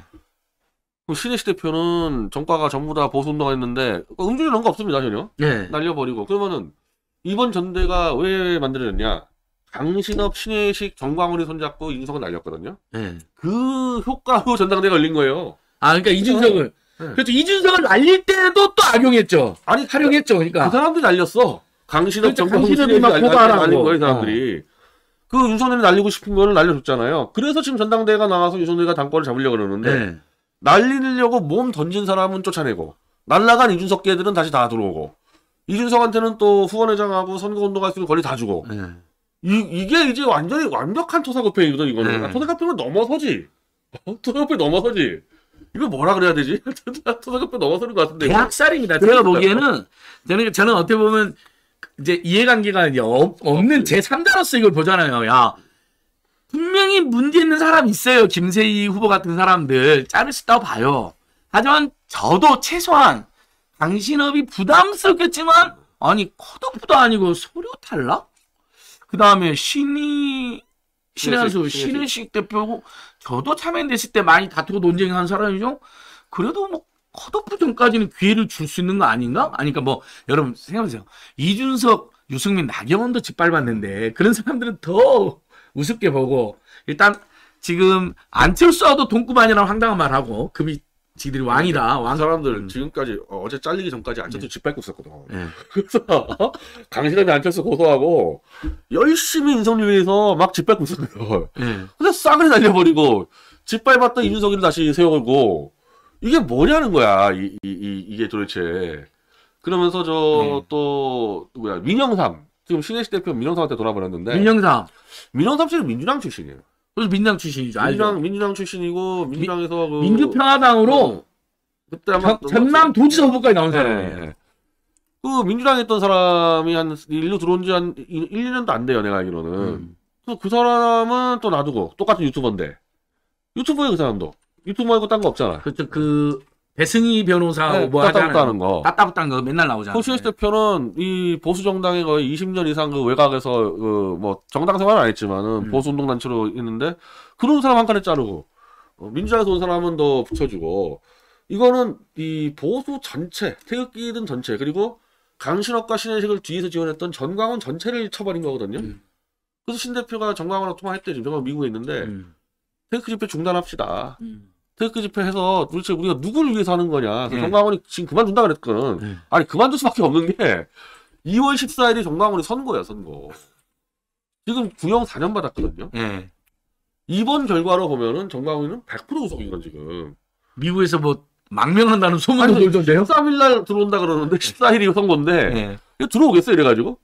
그럼 신혜식 대표는 전과가 전부 다 보수 운동했는데 음주운전 이런 거 없습니다, 전혀. 네. 날려버리고. 그러면은 이번 전대가 왜 만들어졌냐? 강신업, 신혜식, 정광훈이 손잡고 이준석을 날렸거든요. 네. 그 효과로 전당대가 걸린 거예요. 아, 그러니까 이준석을 네. 그렇죠. 이준석을 날릴 때도 또 악용했죠. 아니, 활용했죠. 그러니까 그 사람들이 날렸어. 강신업, 그렇죠. 정광훈, 강신업이 신혜식이 막 날- 고발하고. 날린 거예요, 이 사람들이. 그 윤석열이 날리고 싶은 거를 날려줬잖아요. 그래서 지금 전당대회가 나와서 윤석열이가 당권을 잡으려고 그러는데, 네. 날리려고 몸 던진 사람은 쫓아내고, 날라간 이준석 개들은 다시 다 들어오고, 이준석한테는 또 후원회장하고 선거운동할 수 있는 권리 다 주고, 네. 이, 이게 이제 완전히 완벽한 토사구팽이거든, 이거는. 네. 아, 토사구팽은 넘어서지. 어? 토사구팽 넘어서지. 이거 뭐라 그래야 되지? 토사구팽 넘어서는 것 같은데. 이거. 대학살입니다. 제가 보기에는 저는 저는 어떻게 보면 이제 이해관계가 이제 없, 없는 제삼자로서 이걸 보잖아요. 야, 분명히 문제 있는 사람 있어요. 김세희 후보 같은 사람들 자를 수 있다고 봐요. 하지만 저도 최소한 강신업이 부담스럽겠지만 아니 컷오프도 아니고 서류 탈락? 그 다음에 신이 신한수 신혜식, 신혜식 대표 저도 참여됐을 때 많이 다투고 논쟁한 사람이죠. 그래도 뭐 컷오프 전까지는 기회를 줄 수 있는 거 아닌가? 아니 그러니까 뭐 여러분 생각해보세요. 이준석, 유승민, 나경원도 짓밟았는데 그런 사람들은 더 우습게 보고 일단 지금 안철수와도 동급아니라고 황당한 말하고 금이 지들이 왕이다. 왕. 그 사람들 음. 지금까지 어, 어제 잘리기 전까지 안철수 짓밟고 있었거든. 네. 그래서 강신업이 안철수 고소하고 열심히 윤석열 위해서 막 짓밟고 있었거든. 네. 근데 싸그리 날려버리고 짓밟았던 이준석이를 다시 세워걸고 이게 뭐냐는 거야. 이, 이, 이, 이게 도대체. 그러면서 저 또 네. 누구야 민영삼 지금 신혜식 대표 민영삼한테 돌아버렸는데 민영삼. 민영삼 씨는 민주당 출신이에요. 그래서 민주당 출신이죠. 알죠? 민주당 민주당 출신이고 민주당에서 그 민주평화당으로 어, 그때 아마 전- 전남 도지사 후보까지 나온 네. 사람이에요. 그 민주당에 있던 사람이 한 일로 들어온 지 한 일, 이 년도 안 돼요, 내가 알기로는. 음. 그래서 그 사람은 또 놔두고 똑같은 유튜버인데 유튜버예요, 그 사람도. 유튜브 말고 딴 거 없잖아. 그렇죠. 그 배승희 변호사 네, 뭐 따따 하잖아요. 하는 거. 따따붙다는 거 맨날 나오잖아요. 호시에스 대표는 이 보수 정당에 거의 이십 년 이상 그 외곽에서 그 뭐 정당 생활은 안 했지만은 음. 보수 운동 단체로 있는데 그런 사람 한 칸에 자르고 어, 민주당에서 온 사람은 더 붙여주고 이거는 이 보수 전체 태극기든 전체 그리고 강신업과 신혜식을 뒤에서 지원했던 전광훈 전체를 쳐버린 거거든요. 음. 그래서 신 대표가 정광훈하고 통화했대 지금 정광훈 미국에 있는데 음. 태극기 집회 중단합시다. 음. 태극기 집회 해서 도대체 우리가 누구를 위해서 하는 거냐. 그래서 네. 정광훈이 지금 그만둔다 그랬거든. 네. 아니 그만둘 수밖에 없는 게 이월 십사일이 정광훈이 선거야 선거. 지금 구형 사 년 받았거든요. 예. 이번 결과로 보면은 정광훈은 백 퍼센트 구속이건 지금. 미국에서 뭐 망명한다는 소문도 아니, 돌던데요? 십삼일 날 들어온다 그러는데 십사일이 선거인데 예. 이거 들어오겠어 이래가지고.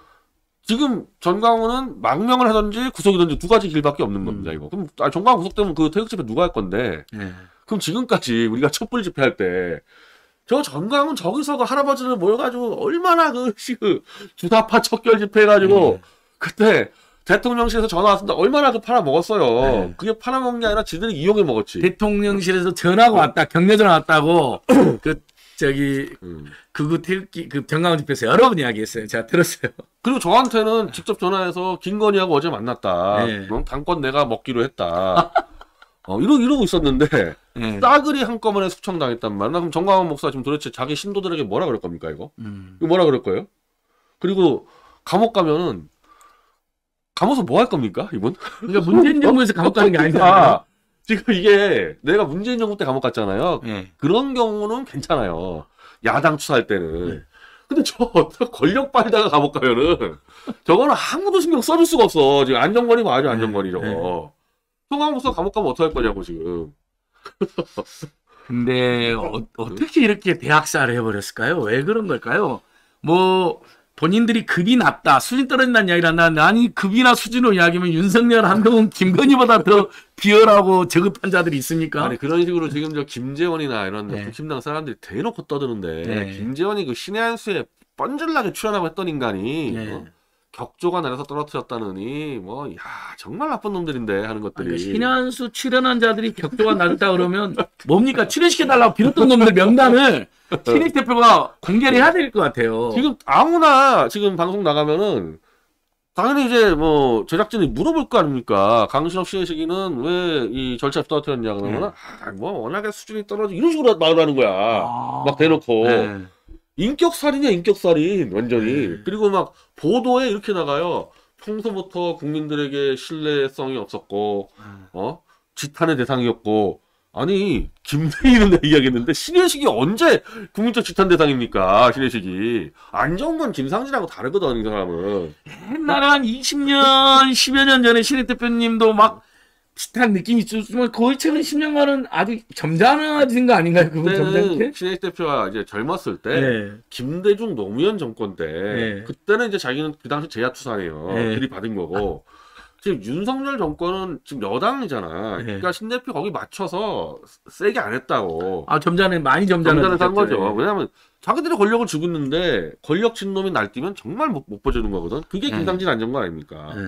지금 전광훈은 망명을 하든지 구속이든지 두 가지 길밖에 없는 겁니다 음. 이거. 그럼 아, 전광훈 구속되면 그 태극 집회 누가 할 건데? 예. 그럼 지금까지 우리가 촛불 집회할 때 저 전광훈 저기서 그 할아버지들 모여가지고 얼마나 그, 시- 그 주사파 척결 집회 해가지고 예. 그때 대통령실에서 전화 왔습니다. 얼마나 그 팔아 먹었어요. 네. 그게 팔아 먹은 게 아니라 지들이 이용해 먹었지. 대통령실에서 전화가 왔다. 경례 전화 왔다고 그 저기 음. 그거 태극기 그 정강훈 집회에서 여러 번 이야기했어요. 제가 들었어요. 그리고 저한테는 직접 전화해서 김건희하고 어제 만났다. 네. 어, 당권 내가 먹기로 했다. 어, 이러, 이러고 있었는데 예. 싸그리 한꺼번에 숙청당했단 말이야. 그럼 정광훈 목사 지금 도대체 자기 신도들에게 뭐라 그럴 겁니까 이거? 음. 이거 뭐라 그럴 거예요? 그리고 감옥 가면은 감옥에서 뭐 할 겁니까 이분? 그러니까 문재인 정부에서 감옥 가는 게 아니잖아요. 아, 지금 이게 내가 문재인 정부 때 감옥 갔잖아요. 예. 그런 경우는 괜찮아요. 야당 추사할 때는. 네. 근데 저 권력 빨다가 감옥 가면은 저거는 아무도 신경 써줄 수가 없어. 지금 안정권이 맞아 안정권이 저거. 송강호 목사 감옥 가면 어떡할 거냐고 지금. 근데 어, 어떻게 이렇게 대학살을 해버렸을까요? 왜 그런 걸까요? 뭐 본인들이 급이 낮다, 수준 떨어진다는 이야기를 한다는데 아니 급이나 수준으로 이야기하면 윤석열, 한동훈, 김건희보다 더 비열하고 저급한 자들이 있습니까? 아니 그런 식으로 지금 저 김재원이나 이런 네. 국힘당 사람들이 대놓고 떠드는데 네. 김재원이 그 신의 한 수에 뻔질나게 출연하고 했던 인간이 네. 어? 격조가 내려서 떨어뜨렸다느니 뭐 야 정말 나쁜 놈들인데 하는 것들이. 그러니까 신한수 출연한 자들이 격조가 낮다 그러면 뭡니까? 출연시켜달라고 빌었던 놈들 명단을 신익 대표가 공개를 해야 될 것 같아요. 지금 아무나 지금 방송 나가면은 당연히 이제 뭐 제작진이 물어볼 거 아닙니까? 강신업 신혜식이는 왜 이 절차 떨어뜨렸냐 그러면은 네. 아, 뭐 워낙에 수준이 떨어져 이런 식으로 말을 하는 거야. 아. 막 대놓고 네. 인격살인이야 인격살인 완전히. 네. 그리고 막 보도에 이렇게 나가요. 평소부터 국민들에게 신뢰성이 없었고 어 지탄의 대상이었고. 아니 김대희는 내가 이야기했는데 신혜식이 언제 국민적 지탄 대상입니까? 신혜식이 안정권 김상진하고 다르거든 이 사람은. 옛날에 한 이십 년, 십여 년 전에 신익 대표님도 막 비슷한 느낌이 있었지만 거의 최근 십 년간은 아주 점잖아진 거 아닌가요? 그분 점잖게? 그때는 신혜식 대표가 이제 젊었을 때 네. 김대중 노무현 정권 때 네. 그때는 이제 자기는 그 당시 제야투사네요. 네. 들이받은 거고. 지금 윤석열 정권은 지금 여당이잖아. 네. 그러니까 신 대표 거기 맞춰서 세게 안 했다고. 아 점잖은 많이 점잖은 점잖을 한 거죠. 네. 왜냐하면 자기들이 권력을 쥐고 있는데 권력 진놈이 날뛰면 정말 못, 못 버주는 거거든. 그게 네. 김상진 안정권 아닙니까? 네.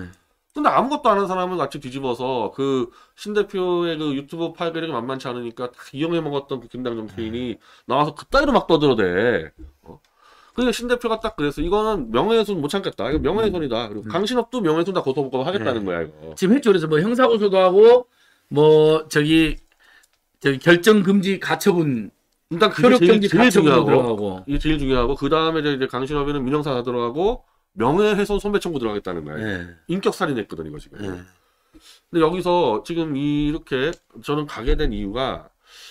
근데 아무것도 안 하는 사람을 같이 뒤집어서 그 신 대표의 그 유튜브 팔배력이 만만치 않으니까 다 이용해 먹었던 그 김당 정치인이 나와서 그따위로 막 떠들어대. 어. 그러니까 신 대표가 딱 그랬어. 이거는 명예훼손 못 참겠다. 이거 명예훼손이다. 그리고 강신업도 명예훼손 다 고소고소 하겠다는 거야 이거. 지금 해초에서 뭐 형사고소도 하고 뭐 저기 저기 결정 금지 가처분 일단 그게 효력 제일, 정지 제일 가처분도 중요하고 들어가고. 이게 제일 중요하고 그 다음에 이제 강신업에는 민형사가 들어가고 명예훼손 손배 청구 들어가겠다는 거야. 예. 인격 살인했거든 이거 지금. 예. 근데 여기서 지금 이렇게 저는 가게 된 이유가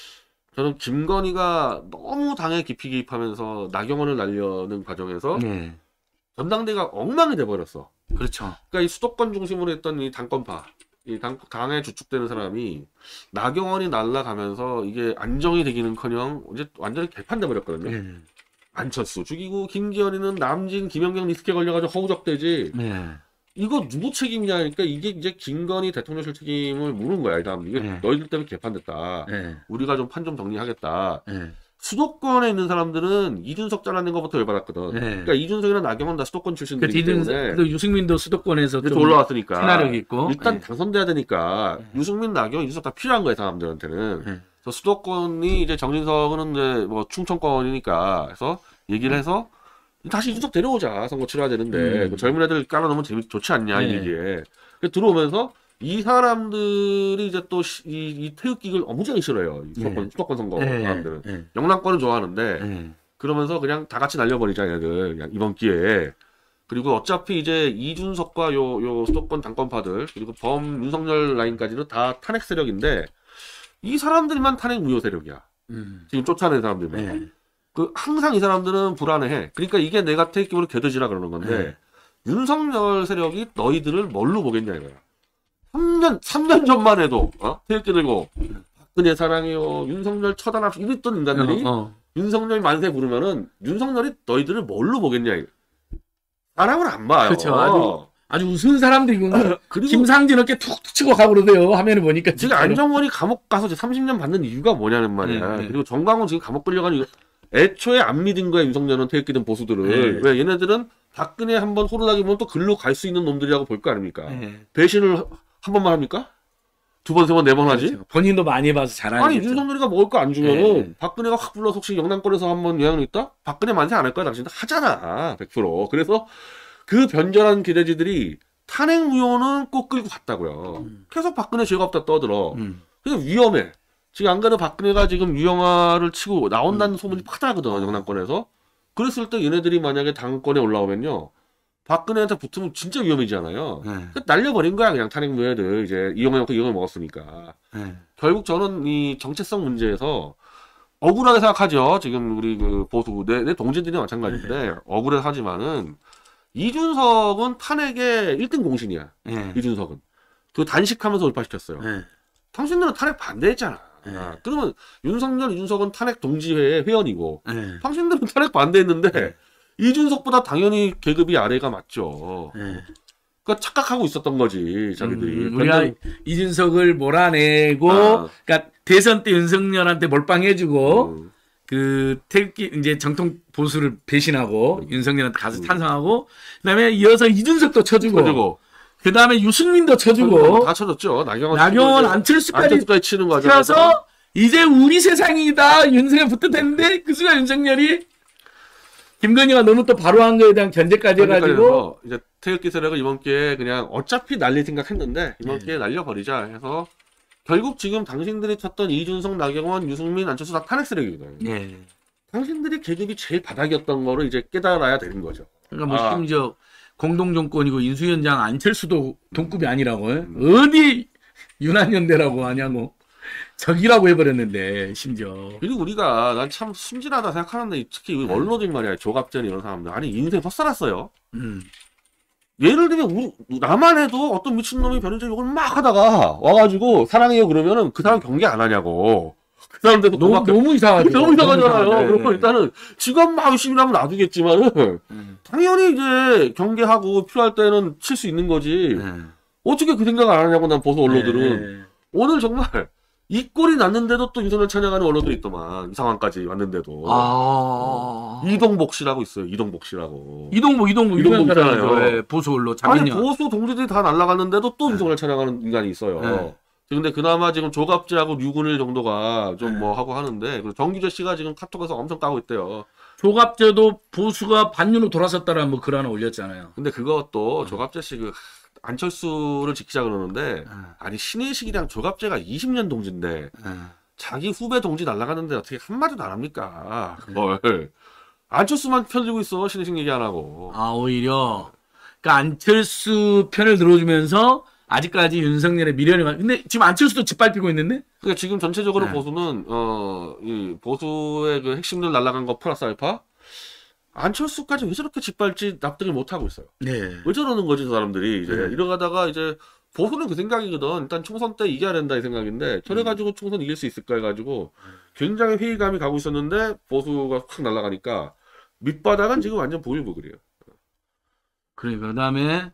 저는 김건희가 너무 당에 깊이 개입하면서 나경원을 날려는 과정에서 예. 전당대가 엉망이 돼버렸어. 그렇죠. 그러니까 이 수도권 중심으로 했던 이 당권파, 이 당, 당에 주축되는 사람이 나경원이 날라가면서 이게 안정이 되기는커녕 이제 완전히 개판돼 버렸거든요. 예. 안철수 죽이고 김기현이는 남진, 김연경 리스크에 걸려가지고 허우적대지. 예. 이거 누구 책임이냐 하니까 이게 이제 김건희 대통령실 책임을 물은 거야. 이 다음 이게 네. 너희들 때문에 개판됐다. 예. 우리가 좀 판 좀 정리하겠다. 예. 수도권에 있는 사람들은 이준석 잘라낸 것부터 열받았거든. 네. 그러니까 이준석이랑 나경원 다 수도권 그 출신들이기 뒤는 때문에 또 유승민도 수도권에서 이렇게 좀 올라왔으니까 친화력 있고. 일단 예. 당선돼야 되니까 네. 유승민, 나경원, 이준석 다 필요한 거야 사람들한테는. 예. 그래서 수도권이 이제 정진석은 이제 뭐 충청권이니까 해서 얘기를 해서 다시 이준석 데려오자. 선거 치러야 되는데 음. 그 젊은 애들 깔아놓으면 재미 좋지 않냐 이 네. 얘기에. 그래서 들어오면서 이 사람들이 이제 또 이 이 태극기를 어무지하게 싫어요. 이 수도권, 네. 수도권 선거 예. 사람들은. 예. 영남권은 좋아하는데 예. 그러면서 그냥 다 같이 날려버리자 얘들 그냥 이번 기회에. 그리고 어차피 이제 이준석과 요 요 수도권 당권파들 그리고 범 윤석열 라인까지는 다 탄핵 세력인데 이 사람들만 탄핵 무효 세력이야. 음. 지금 쫓아낸 사람들만. 예. 그 항상 이 사람들은 불안해해. 그러니까 이게 내가 태극기로 겨드지라 그러는 건데 네. 윤석열 세력이 너희들을 뭘로 보겠냐 이거야. 삼 년 삼 년 전만 해도 어? 태극기 들고 박근혜 사랑해요. 윤석열 처단합시다. 이랬던 인간들이 어, 어. 윤석열 만세 부르면은 윤석열이 너희들을 뭘로 보겠냐 이거. 사람을 안 봐요. 그렇죠. 아주 아주 우스운 사람들이구나. 그리고 김상진 어깨 툭툭 치고 가고 그러대요. 화면을 보니까. 지금 안정원이 감옥 가서 이제 삼십 년 받는 이유가 뭐냐는 말이야. 네, 네. 그리고 정광훈 지금 감옥 끌려가는 이유. 애초에 안 믿은 거야 윤석열은 태극기든 보수들을. 네. 왜 얘네들은 박근혜 한번 호루라기 보면 또 글로 갈 수 있는 놈들이라고 볼 거 아닙니까? 예. 배신을 한 번만 합니까? 두 번, 세 번, 네 번 하지? 그렇죠. 본인도 많이 해봐서 잘 아니 알겠죠. 윤석열이가 먹을 거 안 주면은 네. 박근혜가 확 불러서 혹시 영남권에서 한번 영향이 있다? 박근혜 만세 안 할 거야 당신 하잖아 백 퍼센트. 그래서 그 변절한 기대지들이 탄핵 무효는 꼭 끌고 갔다고요. 음. 계속 박근혜 죄가 없다 떠들어. 음. 그게 위험해. 지금 안 그래도 박근혜가 지금 유영아를 치고 음. 나온다는 소문이 파다하거든 영남권에서. 그랬을 때 얘네들이 만약에 당권에 올라오면요 박근혜한테 붙으면 진짜 위험해지잖아요. 예. 그 날려버린 거야 그냥 탄핵 무효들 이제 이용해 놓고 이용해 먹었으니까. 예. 결국 저는 이 정체성 문제에서 억울하게 생각하죠. 지금 우리 그 보수 내, 내 동지들이 마찬가지인데 억울해 하지만은 이준석은 탄핵의 일 등 공신이야. 예. 이준석은 그 단식하면서 돌파시켰어요. 예. 당신들은 탄핵 반대했잖아. 네. 그러면 윤석열, 이준석은 탄핵 동지회 회원이고 예. 당신들은 탄핵 반대했는데 네. 이준석보다 당연히 계급이 아래가 맞죠. 예. 그러니까 착각하고 있었던 거지 자기들이. 음, 우리가 변경- 이준석을 몰아내고, 아. 그러니까 대선 때 윤석열한테 몰빵해주고, 음. 그 태극기 이제 정통 보수를 배신하고 윤석열한테 가서 음. 찬성하고, 그다음에 이어서 이준석도 쳐주고, 쳐주고 그다음에 유승민도 쳐주고, 다 쳐줬죠. 나경원, 나경원, 치고 이제 안철수까지 안철수까지 치는 과정에서 쳐서 이제 우리 세상이다 윤석열 붙었는데 그 순간 윤석열이 김건희가 너무 또 바로 한 거에 대한 견제까지 해가지고 해서 이제 태극기 세력을 이번 기회에 그냥 어차피 날릴 생각했는데 이번 네. 기회에 날려버리자 해서 결국 지금 당신들이 쳤던 이준석, 나경원, 유승민, 안철수 다 탄핵 세력이거든요. 예. 당신들이 계급이 제일 바닥이었던 거를 이제 깨달아야 되는 거죠. 그러니까 뭐 아. 심지어 공동정권이고 인수위원장 안철수도 동급이 아니라고 음. 어디 윤한연대라고 하냐고 적이라고 해버렸는데 심지어 그리고 우리가 난 참 순진하다 생각하는데 특히 우리 원로들 말이야 조갑전 이런 사람들 아니 인생 헛살았어요. 음. 예를 들면 우리 나만 해도 어떤 미친놈이 변호자 욕을 막 하다가 와가지고 사랑해요 그러면은 그 사람 경계 안 하냐고. 그 사람들도 너무, 고맙게 너무 이상하죠. 너무 이상하잖아요. 이상하죠. 그러면 네. 일단은 직업 막 열심히 하면 놔두겠지만은 음. 당연히 이제 경계하고 필요할 때는 칠 수 있는 거지. 음. 어떻게 그 생각을 안 하냐고 난 보수 언론들은 네. 오늘 정말 이 꼴이 났는데도 또 윤석열 찬양하는 언론들이 있더만 이 상황까지 왔는데도 아. 이동복 씨라고 있어요. 이동복 씨라고. 이동복, 이동복, 이동복 유명한 사람이죠. 있잖아요. 예, 보수 언론, 아니 자민련. 보수 동지들이 다 날아갔는데도 또 윤석열 찬양하는 인간이 있어요. 네. 근데 그나마 지금 조갑지하고 류근일 정도가 좀 네. 뭐 하고 하는데 그리고 정규재 씨가 지금 카톡에서 엄청 까고 있대요. 조갑제도 보수가 반윤으로 돌아섰다라는 뭐 글 하나 올렸잖아요. 근데 그것도 조갑재 씨 그 안철수를 지키자 그러는데 네. 아니 신의식이랑 조갑재가 이십 년 동지인데 네. 자기 후배 동지 날아가는데 어떻게 한마디도 안 합니까? 그걸 안철수만 편들고 있어. 신의식 얘기 안 하고. 아, 오히려. 그러니까 안철수 편을 들어주면서 아직까지 윤석열의 미련이 많. 근데 지금 안철수도 짓밟히고 있는데? 그러니까 지금 전체적으로 네. 보수는 어, 이 보수의 그 핵심들 날아간 거 플러스 알파 안철수까지 왜 저렇게 짓밟지 납득을 못 하고 있어요. 네. 왜 저러는 거지, 저 사람들이. 이제 네. 이러다가 이제 보수는 그 생각이거든. 일단 총선 때 이겨야 된다 이 생각인데 저래 가지고 총선 이길 수 있을까 해가지고 굉장히 회의감이 가고 있었는데 보수가 확 날아가니까 밑바닥은 지금 완전 보일보글이에요. 그래, 그 다음에,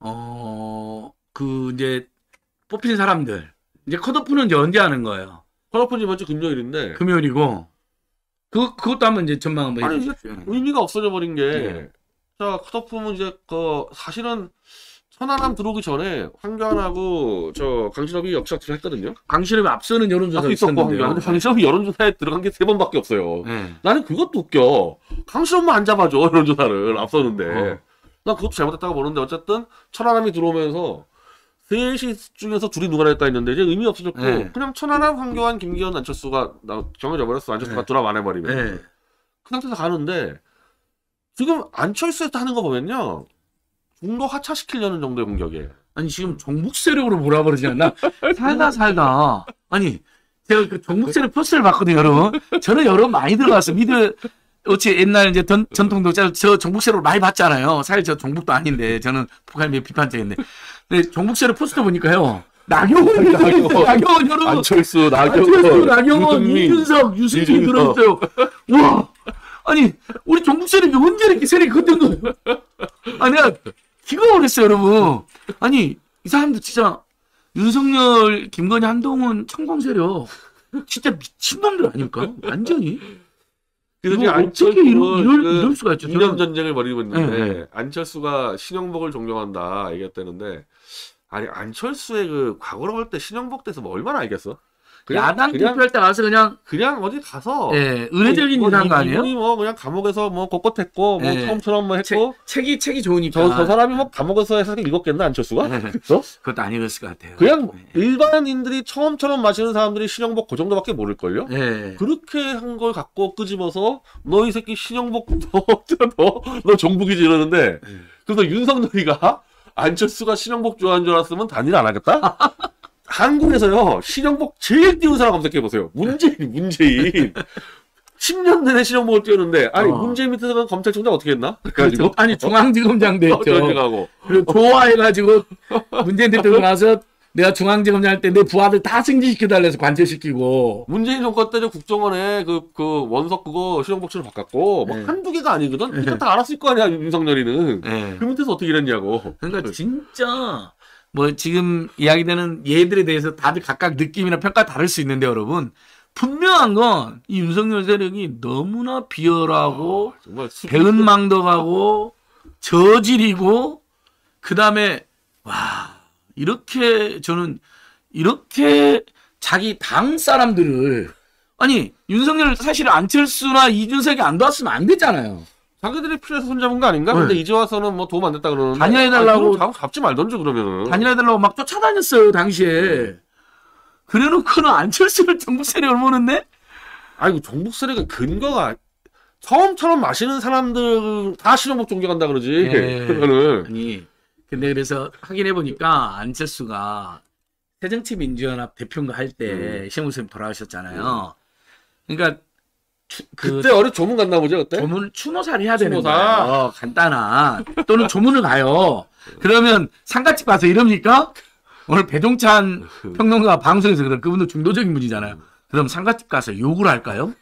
어, 그, 이제, 뽑힌 사람들. 이제 컷오프는 이제 언제 하는 거예요? 컷오프는 이번 주 금요일인데 금요일이고. 그, 그것도 한번 이제 전망 한번 아니, 해주십시오. 의미가 없어져 버린 게 네. 자, 컷오프는 이제 그 사실은 천안함 들어오기 전에 황교안하고 저 강신업이 역사투를 했거든요. 강신업이 앞서는 여론조사 앞서 있었고 있었는데요. 황교안. 근데 강신업이 여론조사에 들어간 게 세 번밖에 없어요. 네. 나는 그것도 웃겨. 강신업만 안 잡아줘 여론조사를 앞서는데. 어. 난 그것도 잘못했다고 보는데 어쨌든 천안함이 들어오면서 셋이 중에서 둘이 누가 냈다 했는데 이제 의미 없어졌고 네. 그냥 천안함, 황교안, 김기현, 안철수가 나 정해져 버렸어. 안철수가 네. 드랍 안 해버리면 네. 그 상태에서 가는데 지금 안철수에서 하는 거 보면요 중도 하차시키려는 정도의 공격이에요. 아니, 지금 종북 세력으로 몰아버리지 않나? 살다, 살다. 아니, 제가 그 종북 세력 포스터를 봤거든요, 여러분. 저는 여러분 많이 들어갔어요. 미드, 어찌 옛날 이제 전, 전통도 저, 저 종북 세력을 많이 봤잖아요. 사실 저 종북도 아닌데, 저는 북한의 비판자인데. 근데 종북 세력 포스터 보니까요. 나경원, 나경원, 나경원, 여러분. 안철수, 안철수, 나경원, 나경원, 유승민, 이준석, 유승민 이준석. 들어있어요. 와, 아니 우리 종북 세력이 언제 이렇게 세력이 컸던 거예요? 아니 내가 기가 막혔어요, 여러분. 아니 이 사람들 진짜 윤석열, 김건희, 한동훈 천공 세력 진짜 미친놈들 아닐까? 완전히. 그래서 이거 이제 어떻게 이럴, 이럴, 그 이럴 수가 있죠? 이념 저는- 전쟁을 벌이고 있는데 네, 네. 안철수가 신영복을 존경한다 얘기했다는데 아니 안철수의 그 과거로 볼 때 신영복 대해서 뭐 얼마나 알겠어? 그냥, 야당 그냥, 투표할 때 가서 그냥 그냥 어디 가서 예, 은혜적인 뭐, 일을 한 거 이- 아니에요? 이분이 뭐 그냥 감옥에서 뭐 꼿꼿했고 뭐 네. 처음처럼 뭐 했고 책이 책이 좋으니까. 저, 저 사람이 뭐 감옥에서 해서 읽었겠나 안철수가? 네. 그래서 그것도 아니었을 것 같아요. 그냥 네. 일반인들이 처음처럼 마시는 사람들이 신영복 그 정도밖에 모를걸요? 네. 그렇게 한 걸 갖고 끄집어서 너 이 새끼 신영복 너, 너, 너 정북이지 이러는데 네. 그래서 윤석열이가 안철수가 신영복 좋아하는 줄 알았으면 단일 안 하겠다? 한국에서요 신영복 제일 띄운 사람 검색해보세요. 문재인 문재인 십 년 내내 신영복을 띄웠는데 아니 어. 문재인 밑에서 검찰총장 어떻게 했나? 그래가지고 아니 중앙지검장도 했죠. 전쟁하고 그리고 좋아해가지고 문재인 대통령 나서 내가 중앙지검장 할 때 내 부하들 다 승진시켜달라 해서 관철시키고. 문재인 정권 때 국정원에 그, 그 원석 그거 신영복처럼 바꿨고 뭐 네. 한두 개가 아니거든? 네. 이거 다 알았을 거 아니야 윤석열이는. 네. 그 밑에서 어떻게 이랬냐고. 그러니까 진짜 뭐 지금 이야기되는 예들에 대해서 다들 각각 느낌이나 평가 다를 수 있는데 여러분 분명한 건 이 윤석열 세력이 너무나 비열하고 아, 정말 수... 배은망덕하고 저질이고 그 다음에 와 이렇게 저는 이렇게 자기 당 사람들을 아니 윤석열 사실 안철수나 이준석이 안 도왔으면 안 됐잖아요. 자기들이 필요해서 손잡은 거 아닌가? 네. 근데 이제 와서는 뭐 도움 안 됐다 그러는데 단련해달라고- 아, 잡, 잡지 말던지 그러면은. 단일화해달라고 막 쫓아다녔어요 당시에. 그래놓고는 안철수를 정부 세력을 모는데 아이고 종북 세력의 근거가 처음처럼 마시는 사람들 다 신영복 존경한다 그러지. 예. 그러면은 아니 근데 그래서 확인해 보니까 안철수가 새정치민주연합 대표인가 할 때 시영무 선생님 돌아가셨잖아요. 그러니까 추- 그 그때 어리 조문 갔나 보죠 그때? 조문 추모사를 해야 되는 추모사. 거예요. 어, 간단한 또는 조문을 가요. 그러면 상가집 가서 이럽니까? 오늘 배종찬 평론가 방송에서 그래 그분도 중도적인 분이잖아요. 그럼 상가집 가서 욕을 할까요?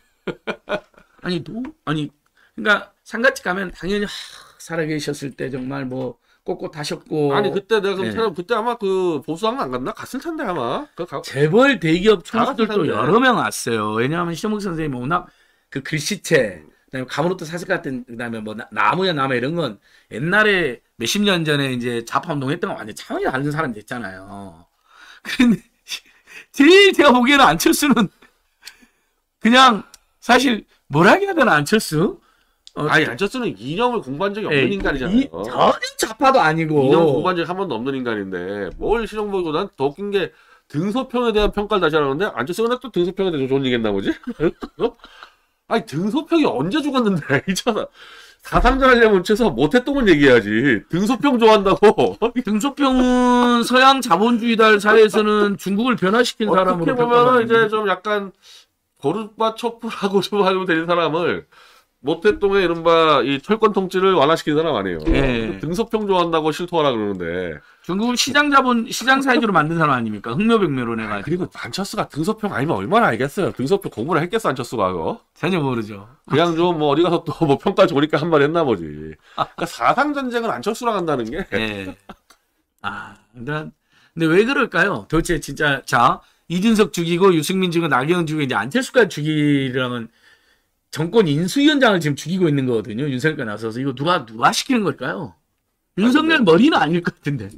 아니 도 아니 그러니까 상가집 가면 당연히 하, 살아계셨을 때 정말 뭐 꼿꼿하셨고. 아니 그때 내가 그럼 네. 찾아 그때 아마 그 보수학원 안 갔나? 갔을 텐데 아마. 그 가... 재벌 대기업 총수들도 나갔을 텐데. 여러 명 왔어요. 왜냐하면 시정국 선생님이 워낙 그 글씨체, 그다음에 가무로트 사슬 같은, 그다음에 뭐 나- 나무야 나무 이런 건 옛날에 몇십 년 전에 이제 좌파 운동했던 건 완전 차원이 다른 사람이 됐잖아요. 근데 제일 제가 보기에는 안철수는 그냥 사실 뭐라 해야 되나 안철수? 어, 아니 안철수는 이념을 공부한 적이 없는 예, 인간이잖아요. 이- 전혀 좌파도 아니고. 이념을 공부한 적이 한 번도 없는 인간인데 뭘 실용보이고 난 더 웃긴 게 등소평에 대한 평가를 다시 하라는데 안철수가 또 등소평에 대해서 좋은 얘기했나 보지? 어? 아니 등소평이 언제 죽었는데 있잖아. 사상전 하려면 최소 모태똥은 얘기해야지. 등소평 좋아한다고. 등소평은 서양 자본주의 사회에서는 중국을 변화시킨 사람으로 어떻게 보면은 평가받는데. 이제 좀 약간 고르바초프라고 좀 하면 되는 사람을 모태똥의 이른바 이 철권 통치를 완화시킨 사람 아니에요. 예. 등소평 좋아한다고 실토하라 그러는데. 중국을 시장 자본 시장 사회주로 만든 사람 아닙니까? 흑묘백묘론 해가지고. 그리고 안철수가 등소평 아니면 얼마나 알겠어요. 등소평 공부를 했겠어 안철수가 그거. 전혀 모르죠. 그냥 좀 뭐 어디 가서 또 뭐 평가 좋으니까 한 말 했나 보지. 그러니까 사상 전쟁은 안철수랑 한다는 게. 예. 아, 근데, 근데 왜 그럴까요? 도대체 진짜 자 이준석 죽이고 유승민 죽이고 나경원 죽이고 이제 안철수까지 죽이려면 정권 인수위원장을 지금 죽이고 있는 거거든요. 윤석열가 나서서 이거 누가 누가 시키는 걸까요? 윤석열 머리는 아닐 것 같은데.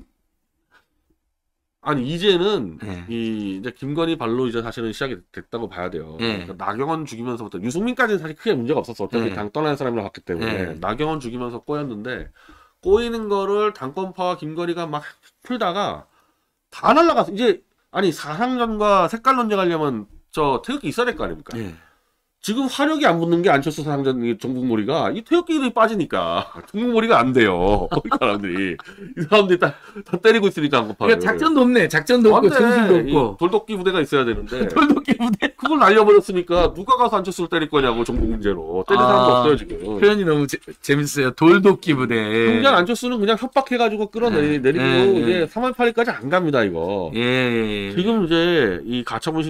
아니 이제는 네. 이 이제 김건희 발로 이제 사실은 시작이 됐다고 봐야 돼요. 네. 그러니까 나경원 죽이면서부터 유승민까지는 사실 크게 문제가 없었어. 어차피 네. 당 떠나는 사람이라 봤기 때문에 네. 나경원 죽이면서 꼬였는데 꼬이는 거를 당권파와 김건희가 막 풀다가 다 날라갔어. 이제 아니 사상전과 색깔 논쟁하려면 저 태극기 있어야 될 거 아닙니까? 예. 지금 화력이 안 붙는 게 안철수 사상전 이 전국몰이가 이 태극기들이 빠지니까 전국몰이가 안 돼요. 이 사람들이 이 사람들이 다, 다 때리고 있으니까 한국파를. 그러니까 작전도 없네. 작전도 없고 정신도 없고. 돌도끼 부대가 있어야 되는데 돌도끼 부대. 그걸 날려버렸으니까 누가 가서 안철수를 때릴 거냐고 전국 문제로 때릴 아, 사람도 없어요 지금. 표현이 너무 재, 재밌어요. 돌도끼 부대. 그냥 안철수는 그냥 협박해가지고 끌어내리고 네. 네. 이제 삼월 팔일까지 안 갑니다 이거. 예, 예. 지금 이제 이 가처분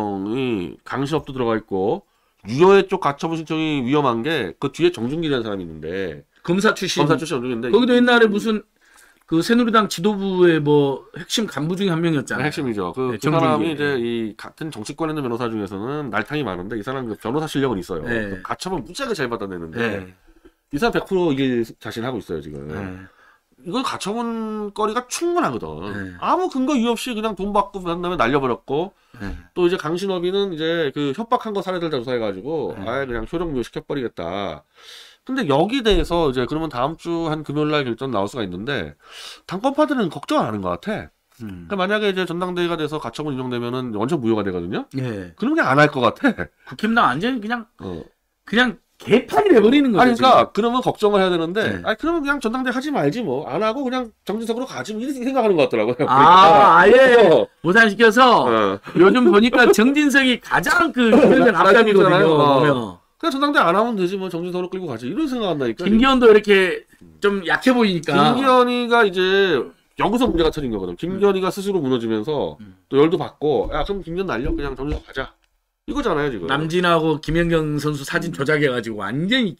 신청이 강신업도 들어가 있고 유여회 쪽 가처분 신청이 위험한 게 그 뒤에 정준기라는 사람이 있는데 검사 출신. 검사 출신 정준기인데 거기도 옛날에 무슨 그 새누리당 지도부의 뭐 핵심 간부 중에 한 명이었잖아요. 핵심이죠. 그, 네, 그 정준기. 사람이 이제 이 같은 정치권에 있는 변호사 중에서는 날탕이 많은데 이 사람 그 변호사 실력은 있어요. 네. 가처분 무지하게 잘 받아내는데 네. 이 사람 백 퍼센트 이길 자신 하고 있어요 지금. 네. 이건 가처분 거리가 충분하거든. 네. 아무 근거 이유 없이 그냥 돈 받고 난 다음에 날려버렸고 네. 또 이제 강신업이는 이제 그 협박한 거 사례들 다 조사해가지고 네. 아예 그냥 효력무효 시켜버리겠다. 근데 여기 대해서 이제 그러면 다음 주 한 금요일 날 결정 나올 수가 있는데 당권파들은 걱정 안 하는 것 같아. 음. 그러니까 만약에 이제 전당대회가 돼서 가처분 인용되면은 완전 무효가 되거든요. 예. 그럼 그냥 안 할 것 같아. 국힘당 완전히 그냥 어. 그냥 개판이 돼버리는 거죠. 아니 그러니까 그러면 걱정을 해야 되는데 네. 아니 그러면 그냥 전당대회 하지 말지 뭐 안 하고 그냥 정진석으로 가지 뭐 이렇게 생각하는 것 같더라고요. 지금. 아, 아예 어. 무산시켜서 어. 요즘 보니까 정진석이 가장 그 힘든 앞장이거든요. 어. 보면. 그냥 전당대회 안 하면 되지 뭐 정진석으로 끌고 가지 이런 생각한다니까. 김기현도 이렇게 좀 약해 보이니까. 김기현이가 이제 여기서 문제가 터진 거거든. 김기현이가 스스로 무너지면서 음. 또 열도 받고 야 그럼 김기현 날려 그냥 정진석 가자 이거잖아요 지금. 남진하고 김연경 선수 사진 조작해가지고 완전히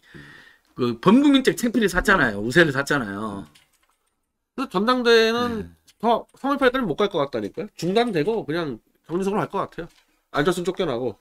그 범국민적 창피를 샀잖아요. 우세를 샀잖아요. 그래서 전당대회는 네. 더 삼월 팔일까지 못 갈 것 같다니까요. 중단되고 그냥 정진석으로 갈 것 같아요. 안철수는 쫓겨나고.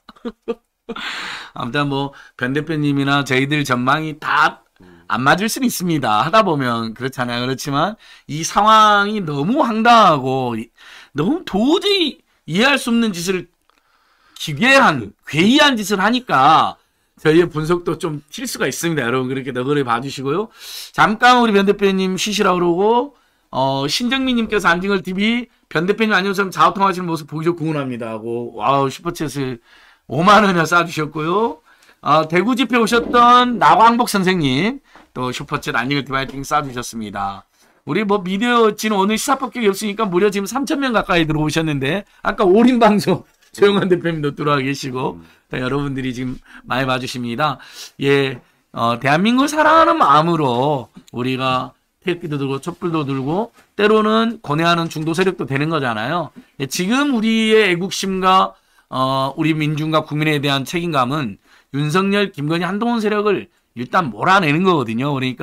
아무튼 뭐 변 대표님이나 저희들 전망이 다 안 맞을 수는 있습니다. 하다 보면 그렇잖아요. 그렇지만 이 상황이 너무 황당하고 이- 너무 도저히 이해할 수 없는 짓을 기괴한 괴이한 짓을 하니까 저희의 분석도 좀 튈 수가 있습니다. 여러분 그렇게 너그러이 봐주시고요. 잠깐 우리 변 대표님 쉬시라고 그러고 어, 신정민님께서 안진걸 티비 변 대표님 안녕하세요. 자화통하시는 모습 보기 좋고 응원합니다 하고 와우 슈퍼챗을 오만 원이나 쏴주셨고요. 어, 대구 집회 오셨던 나광복 선생님 또 슈퍼챗 안진걸 티비 화이팅 쏴주셨습니다. 우리 뭐 미디어지는 오늘 시사 폭격이 없으니까 무려 지금 삼천 명 가까이 들어오셨는데 아까 올인 방송 조영환 대표님도 들어와 계시고 자, 여러분들이 지금 많이 봐주십니다. 예, 어, 대한민국을 사랑하는 마음으로 우리가 태극기도 들고 촛불도 들고 때로는 고뇌하는 중도 세력도 되는 거잖아요. 예, 지금 우리의 애국심과 어, 우리 민중과 국민에 대한 책임감은 윤석열, 김건희, 한동훈 세력을 일단 몰아내는 거거든요. 그러니까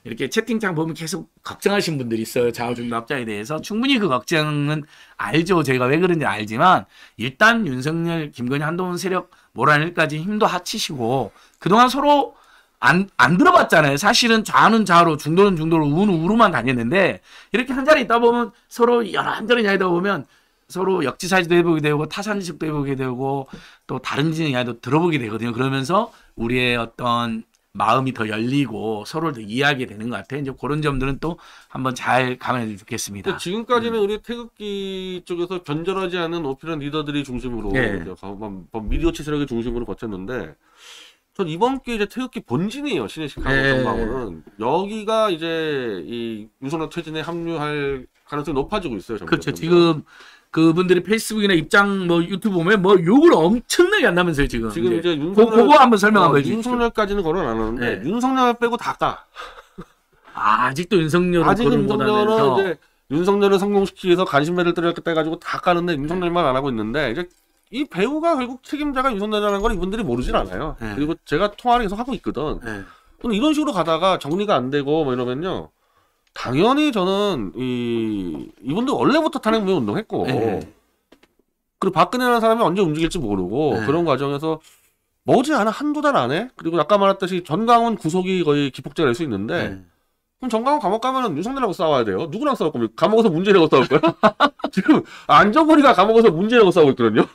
이렇게 채팅창 보면 계속 걱정하신 분들이 있어요. 좌우중도 합작에 대해서. 충분히 그 걱정은 알죠. 제가 왜 그런지 알지만 일단 윤석열, 김건희, 한동훈 세력 몰아낼까지 힘도 합치시고 그동안 서로 안, 안 들어봤잖아요. 사실은 좌는 좌로, 중도는 중도로, 우는 우로만 다녔는데 이렇게 한 자리 있다 보면 서로 여러한자리 이야기다 보면 서로 역지사지도 해보게 되고 타산지식도 해보게 되고 또 다른 진영 이야기도 들어보게 되거든요. 그러면서 우리의 어떤 마음이 더 열리고 서로를 더 이해하게 되는 것 같아요. 이제 그런 점들은 또 한번 잘 감안해 주겠습니다. 지금까지는 음. 우리 태극기 쪽에서 변절하지 않은 오피런 리더들이 중심으로 네. 미디어치 세력의 중심으로 버텼는데 전 이번 기회에 이제 태극기 본진이에요. 신혜식 하고 정광훈은 여기가 이제 이 윤석열 퇴진에 합류할 가능성이 높아지고 있어요. 점점, 그렇죠. 점점. 지금 그분들이 페이스북이나 입장 뭐 유튜브 보면 뭐 욕을 엄청나게 한다면서요 지금. 지금 이제, 이제 윤석열 그거 한번 설명 한번 어, 해주십시오. 윤석열까지는 거론 안 하는데 네. 윤석열 빼고 다 까. 아, 아직도 윤석열은 아직 윤석열은 이제 윤석열을 성공시키기 위해서 간신배를 때렸다 해가지고 다 까는데 윤석열만 안 하고 있는데 이제 이 배우가 결국 책임자가 윤석열이라는 걸 이분들이 모르질 않아요. 네. 그리고 제가 통화를 계속 하고 있거든. 네. 근데 이런 식으로 가다가 정리가 안 되고 뭐 이러면요. 당연히 저는 이 이분들 원래부터 탄핵무효 운동했고 네. 그리고 박근혜라는 사람이 언제 움직일지 모르고 네. 그런 과정에서 머지않아 한두 달 안에 그리고 아까 말했듯이 전광훈 구속이 거의 기폭제가 될 수 있는데 네. 그럼 전광훈 감옥 가면은 윤석열하고 싸워야 돼요. 누구랑 싸울 겁니까? 감옥에서 문재인하고 싸울 거야? 지금 안정권이가 감옥에서 문재인하고 싸우고 있거든요.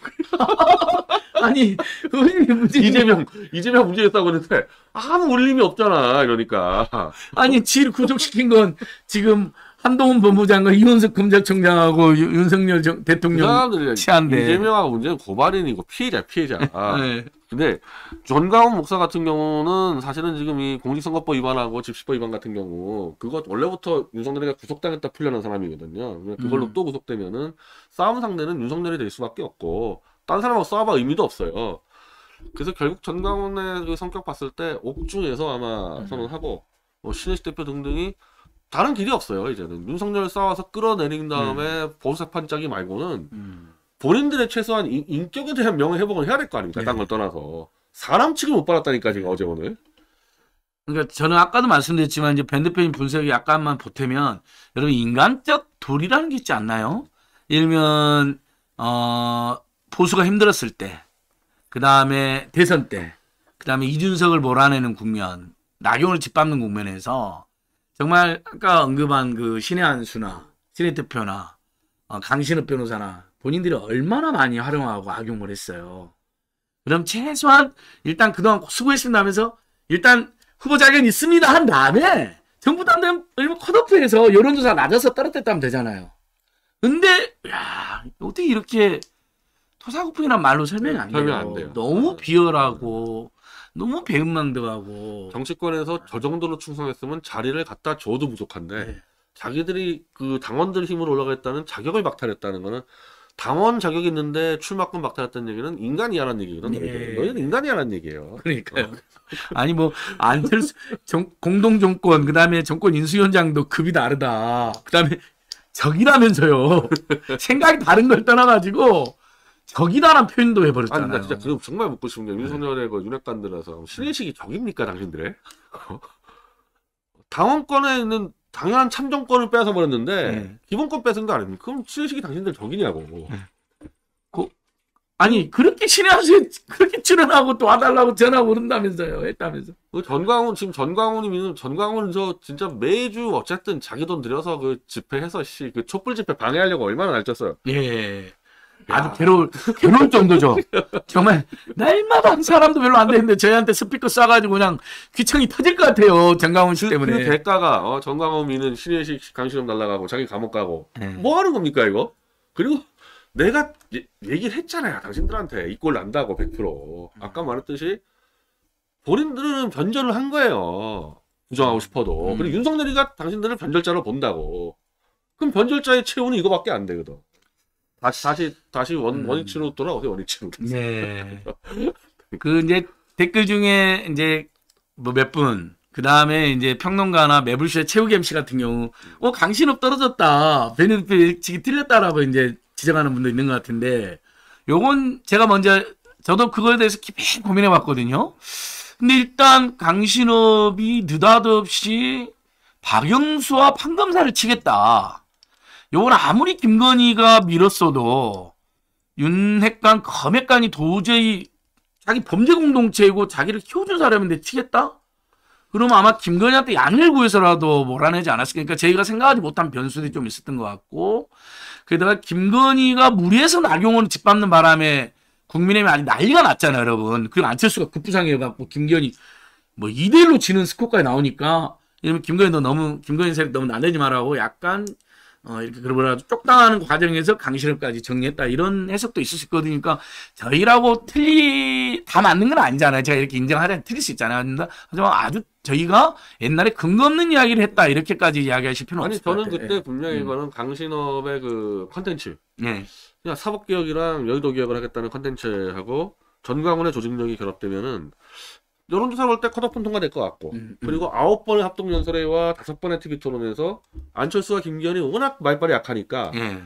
아니 왜 문재인 이재명 이재명 문재인 싸우고 있는데 아무 울림이 없잖아. 이러니까 아니 질 구속시킨 건 지금 한동훈 법무장관 이원석 검찰총장하고 유, 윤석열 정, 대통령 치안데 이재명하고 문재인 고발인이고 피해자 피해자. 네. 근데 전광훈 목사 같은 경우는 사실은 지금 이 공직선거법 위반하고 집시법 위반 같은 경우 그것 원래부터 윤석열이가 구속당했다 풀려난 사람이거든요. 그걸로 음. 또 구속되면은 싸움 상대는 윤석열이 될 수밖에 없고 딴 사람하고 싸워봐 의미도 없어요. 그래서 결국 전광훈의 그 성격 봤을 때 옥중에서 아마 선언하고 뭐 신혜식 대표 등등이 다른 길이 없어요. 이제는 윤석열을 싸워서 끌어내린 다음에 음. 보수 판짜기 말고는 음. 본인들의 최소한 인, 인격에 대한 명예회복을 해야 될 거 아닙니까? 네. 딴 걸 떠나서 사람 취급 못 받았다니까 지금 어제 오늘. 그러니까 저는 아까도 말씀드렸지만 이제 밴드페인 분석이 약간만 보태면 여러분 인간적 도리라는 게 있지 않나요? 예를 들면 어, 보수가 힘들었을 때, 그 다음에 대선 때, 그 다음에 이준석을 몰아내는 국면, 나경원을 짓밟는 국면에서 정말 아까 언급한 그 신의 한수나 신의 대표나 어, 강신업 변호사나 본인들이 얼마나 많이 활용하고 악용을 했어요. 그럼 최소한 일단 그동안 수고했습니다 하면서 일단 후보 자격이 있습니다 한 다음에 정부 단장 컷오프해서 여론조사 낮아서 떨어졌다면 되잖아요. 근데 야 어떻게 이렇게 토사구팽이란 말로 설명이 안 돼요. 안 돼요. 너무 비열하고 너무 배은망덕하고 정치권에서 저 정도로 충성했으면 자리를 갖다 줘도 부족한데 네. 자기들이 그 당원들 힘으로 올라가겠다는 자격을 박탈했다는 거는 당원 자격이 있는데 출마권 박탈했다는 얘기는 인간이야라는 얘기거든. 네. 너희는 인간이야라는 얘기예요. 그러니까요. 어. 아니 뭐 안철수 공동 정권 그다음에 정권 인수위원장도 급이 다르다. 그다음에 적이라면서요. 생각이 다른 걸 떠나가지고 적이다라는 표현도 해버렸잖아요. 아니 나 진짜 그럼 정말 묻고 싶은 게 윤석열의 그 윤핵관들에서 신의식이 적입니까 당신들의? 당원권에 있는 당연한 참정권을 뺏어 버렸는데 네. 기본권 뺏은 거 아닙니까? 그럼 신의식이 당신들 적이냐고. 네. 그, 아니 그렇게 신의식 그렇게 출연하고 또 와달라고 전화고 그런다면서요. 했다면서. 그 전광훈 지금 전광훈이 믿는 전광훈은 저 진짜 매주 어쨌든 자기 돈 들여서 그 집회해서 씨 그 촛불 집회 방해하려고 얼마나 날렸어요. 예. 아주 괴로울, 괴로울 정도죠. 정말, 날마다 사람도 별로 안 되는데, 저희한테 스피커 쏴가지고 그냥 귀청이 터질 것 같아요. 정광훈 씨 때문에. 그 대가가, 어, 정광훈 미는 신혜식 강신업 날라가고, 자기 감옥 가고, 네. 뭐 하는 겁니까, 이거? 그리고 내가 예, 얘기를 했잖아요. 당신들한테. 이 꼴 난다고, 백 퍼센트. 아까 말했듯이, 본인들은 변절을 한 거예요. 부정하고 싶어도. 음. 그리고 윤석열이가 당신들을 변절자로 본다고. 그럼 변절자의 체온은 이거밖에 안 되거든. 다시 다시 다시 원 음. 원위치로 돌아오세요. 원위치로. 네. 그 이제 댓글 중에 이제 뭐 몇 분, 그 다음에 이제 평론가나 매불쇼의 최욱 엠씨 같은 경우, 어 강신업 떨어졌다, 베네피트가 틀렸다라고 이제 지적하는 분도 있는 것 같은데, 요건 제가 먼저 저도 그거에 대해서 깊이 고민해봤거든요. 근데 일단 강신업이 느닷없이 박영수와 판검사를 치겠다. 요건 아무리 김건희가 밀었어도 윤핵관, 검핵관이 도저히 자기 범죄 공동체이고 자기를 키워준 사람인데 치겠다? 그러면 아마 김건희한테 양해를 구해서라도 몰아내지 않았을까. 그러니까 저희가 생각하지 못한 변수들이 좀 있었던 것 같고, 게다가 김건희가 무리해서 나경원을 짓밟는 바람에 국민의힘이 아직 난리가 났잖아요, 여러분. 그리고 안철수가 급부상해갖고 김건희 뭐 이 대 일로 지는 스코어까지 나오니까, 이러면 김건희 너 너무, 김건희 세력 너무 나대지 말라고 약간, 어, 이렇게 그러고 쪽당하는 과정에서 강실업까지 정리했다. 이런 해석도 있을 수 있거든요. 그러니까 저희라고 틀리, 다 맞는 건 아니잖아요. 제가 이렇게 인정하자면 틀릴 수 있잖아요. 하지만 아주 저희가 옛날에 근거 없는 이야기를 했다. 이렇게까지 이야기하실 필요는 아니, 없을 것 저는 같아요. 그때 분명히 음. 이거는 강신업의 그 컨텐츠. 네. 그냥 사법개혁이랑 여의도 개혁을 하겠다는 컨텐츠하고 전광훈의 조직력이 결합되면은 여론조사 볼 때 컷오프는 통과될 것 같고, 음, 음. 그리고 아홉 번의 합동연설회와 다섯 번의 티비 토론에서 안철수와 김기현이 워낙 말빨이 약하니까 네.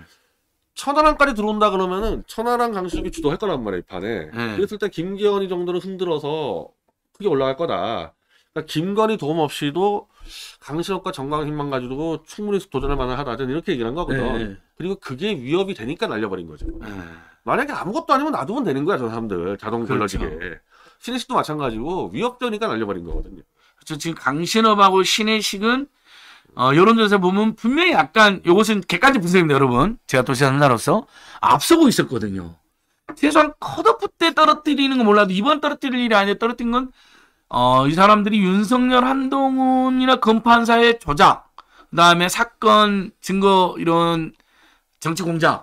천하람까지 들어온다 그러면은 천하람 강수혁이 주도할 거란 말이야, 이 판에. 네. 그랬을 때 김기현이 정도는 흔들어서 크게 올라갈 거다. 그러니까 김건희 도움 없이도 강신업과 정광훈만 가지고 충분히 도전할 만하다. 저는 이렇게 얘기를 한 거거든. 네. 그리고 그게 위협이 되니까 날려버린 거죠. 네. 만약에 아무것도 아니면 놔두면 되는 거야, 저 사람들. 자동 그렇죠. 걸러지게. 신혜식도 마찬가지고 위협되니까 날려버린 거거든요. 그렇죠. 지금 강신업하고 신혜식은 어, 여론조사 보면 분명히 약간 요것은 객관적 분석입니다, 여러분. 제가 도시사람나로서 앞서고 있었거든요. 최소한 컷오프 때 떨어뜨리는 건 몰라도 이번 떨어뜨릴 일이 아니라 떨어뜨린 건 어, 이 사람들이 윤석열, 한동훈이나 검판사의 조작, 그 다음에 사건, 증거 이런 정치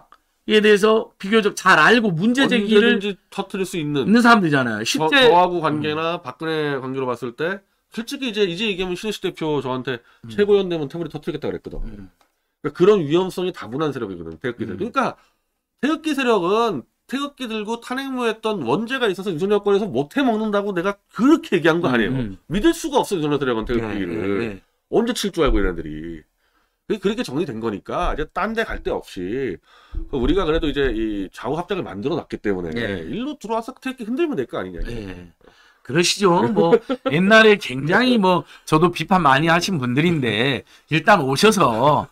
공작에 대해서 비교적 잘 알고 문제 제기를 언제든지 터뜨릴 수 있는 있는 사람들이잖아요. 저, 실제 저하고 관계나 박근혜 관계로 봤을 때 솔직히 이제 이제 얘기하면 신혜식 대표 저한테 음. 최고위원 되면 태블릿 터뜨리겠다 그랬거든. 음. 그러니까 그런 위험성이 다분한 세력이거든, 태극기 세력. 음. 그러니까 태극기 세력은 태극기 들고 탄핵무했던 원죄가 있어서 윤석열 정권에서 못해 먹는다고 내가 그렇게 얘기한 거 아니에요. 음, 음. 믿을 수가 없어, 윤석열 세력은 태극기를. 네, 네, 네. 언제 칠 줄 알고 이런 애들이. 그렇게 정리된 거니까 이제 딴 데 갈 데 없이 우리가 그래도 이제 이 좌우 합작을 만들어 놨기 때문에 네. 일로 들어와서 태극기 흔들면 될 거 아니냐. 네. 그러시죠. 뭐 옛날에 굉장히 뭐 저도 비판 많이 하신 분들인데 일단 오셔서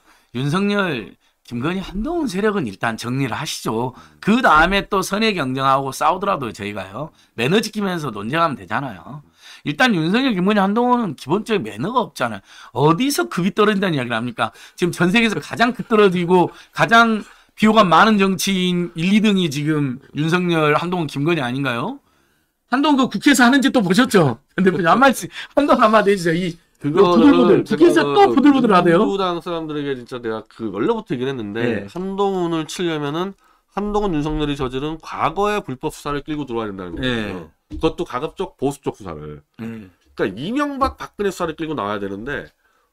윤석열, 김건희, 한동훈 세력은 일단 정리를 하시죠. 그 다음에 또 선의 경쟁하고 싸우더라도 저희가요 매너 지키면서 논쟁하면 되잖아요. 일단 윤석열, 김건희, 한동훈은 기본적인 매너가 없잖아요. 어디서 급이 떨어진다는 이야기를 합니까? 지금 전 세계에서 가장 급 떨어지고 가장 비호감 많은 정치인 일, 이 등이 지금 윤석열, 한동훈, 김건희 아닌가요? 한동훈 그 국회에서 하는 짓 또 보셨죠? 근데 한 말씀, 한동훈 한마디 해주세요. 이 부들부들, 국회에서 또 부들부들 하대요. 민주당 사람들에게 진짜 내가 그 원래부터 얘기를 했는데 네. 한동훈을 치려면은 한동훈, 윤석열이 저지른 과거의 불법 수사를 끌고 들어와야 된다는 거예요. 네. 그것도 가급적 보수 쪽 수사를. 네. 그러니까 이명박, 박근혜 수사를 끌고 나와야 되는데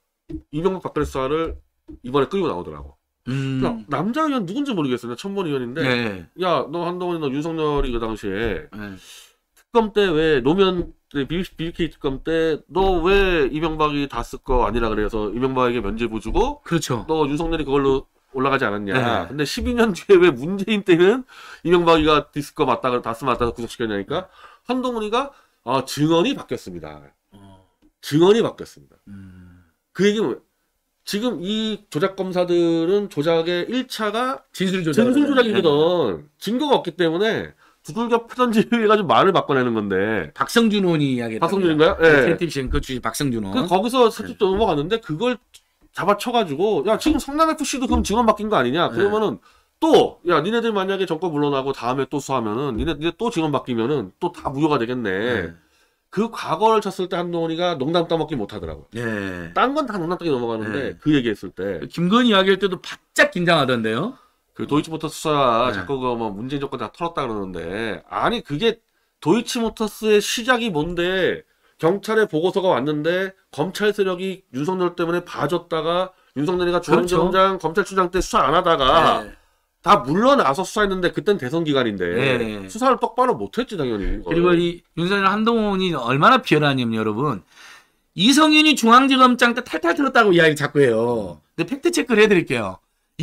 이명박, 박근혜 수사를 이번에 끌고 나오더라고. 음. 그러니까 남자 의원 누군지 모르겠어요. 나 천번 의원인데 네. 야, 너 한동훈이 너 윤석열이 그 당시에 네. 특검 때 왜 노면 비비케이 특검 때 너 왜 이명박이 다 쓸 거 아니라 그래서 이명박에게 면죄부 주고 그렇죠. 너 윤석열이 그걸로 올라가지 않았냐. 네. 근데 십이 년 뒤에 왜 문재인 때는 이명박이가 디스 거 맞다 다스 맞다 구속시켰냐니까 한동훈이가 아, 증언이 바뀌었습니다. 어. 증언이 바뀌었습니다. 음. 그 얘기는 지금 이 조작 검사들은 조작의 일 차가 진술 조작. 진술 조작이거든. 증거가 없기 때문에 두들겨 패던지 해가지고 말을 바꿔내는 건데. 박성준 의원이 이야기했다. 박성준인가요? 예. 케이티비씨 그 주지 박성준 의원. 그 거기서 사실 또 넘어갔는데 그걸 잡아쳐가지고 야 지금 성남에프씨도 그럼 증언 바뀐 거 아니냐? 그러면은 또 야 니네들 만약에 정권 물러나고 다음에 또 수하면은 니네 니네 또 증언 바뀌면은 또 다 무효가 되겠네. 네. 그 과거를 쳤을 때 한동훈이가 농담 따먹기 못하더라고. 네. 딴 건 다 농담 따기 넘어가는데 네. 그 얘기했을 때 김건희 이야기할 때도 바짝 긴장하던데요. 그 도이치모터 수사 네. 자꾸 그뭐 문재인 정권 다 털었다 그러는데 아니 그게 도이치모터스의 시작이 뭔데 경찰의 보고서가 왔는데 검찰 세력이 윤석열 때문에 봐줬다가 윤석열이가 중앙지검장 그렇죠. 검찰총장 때 수사 안 하다가 네. 다 물러나서 수사했는데 그땐 대선 기간인데 네. 수사를 똑바로 못했지 당연히. 그리고 이 윤석열 한동훈이 얼마나 비열하냐면 여러분 이성윤이 중앙지검장 때 탈탈 털었다고 이야기 자꾸 해요. 근데 팩트 체크를 해드릴게요.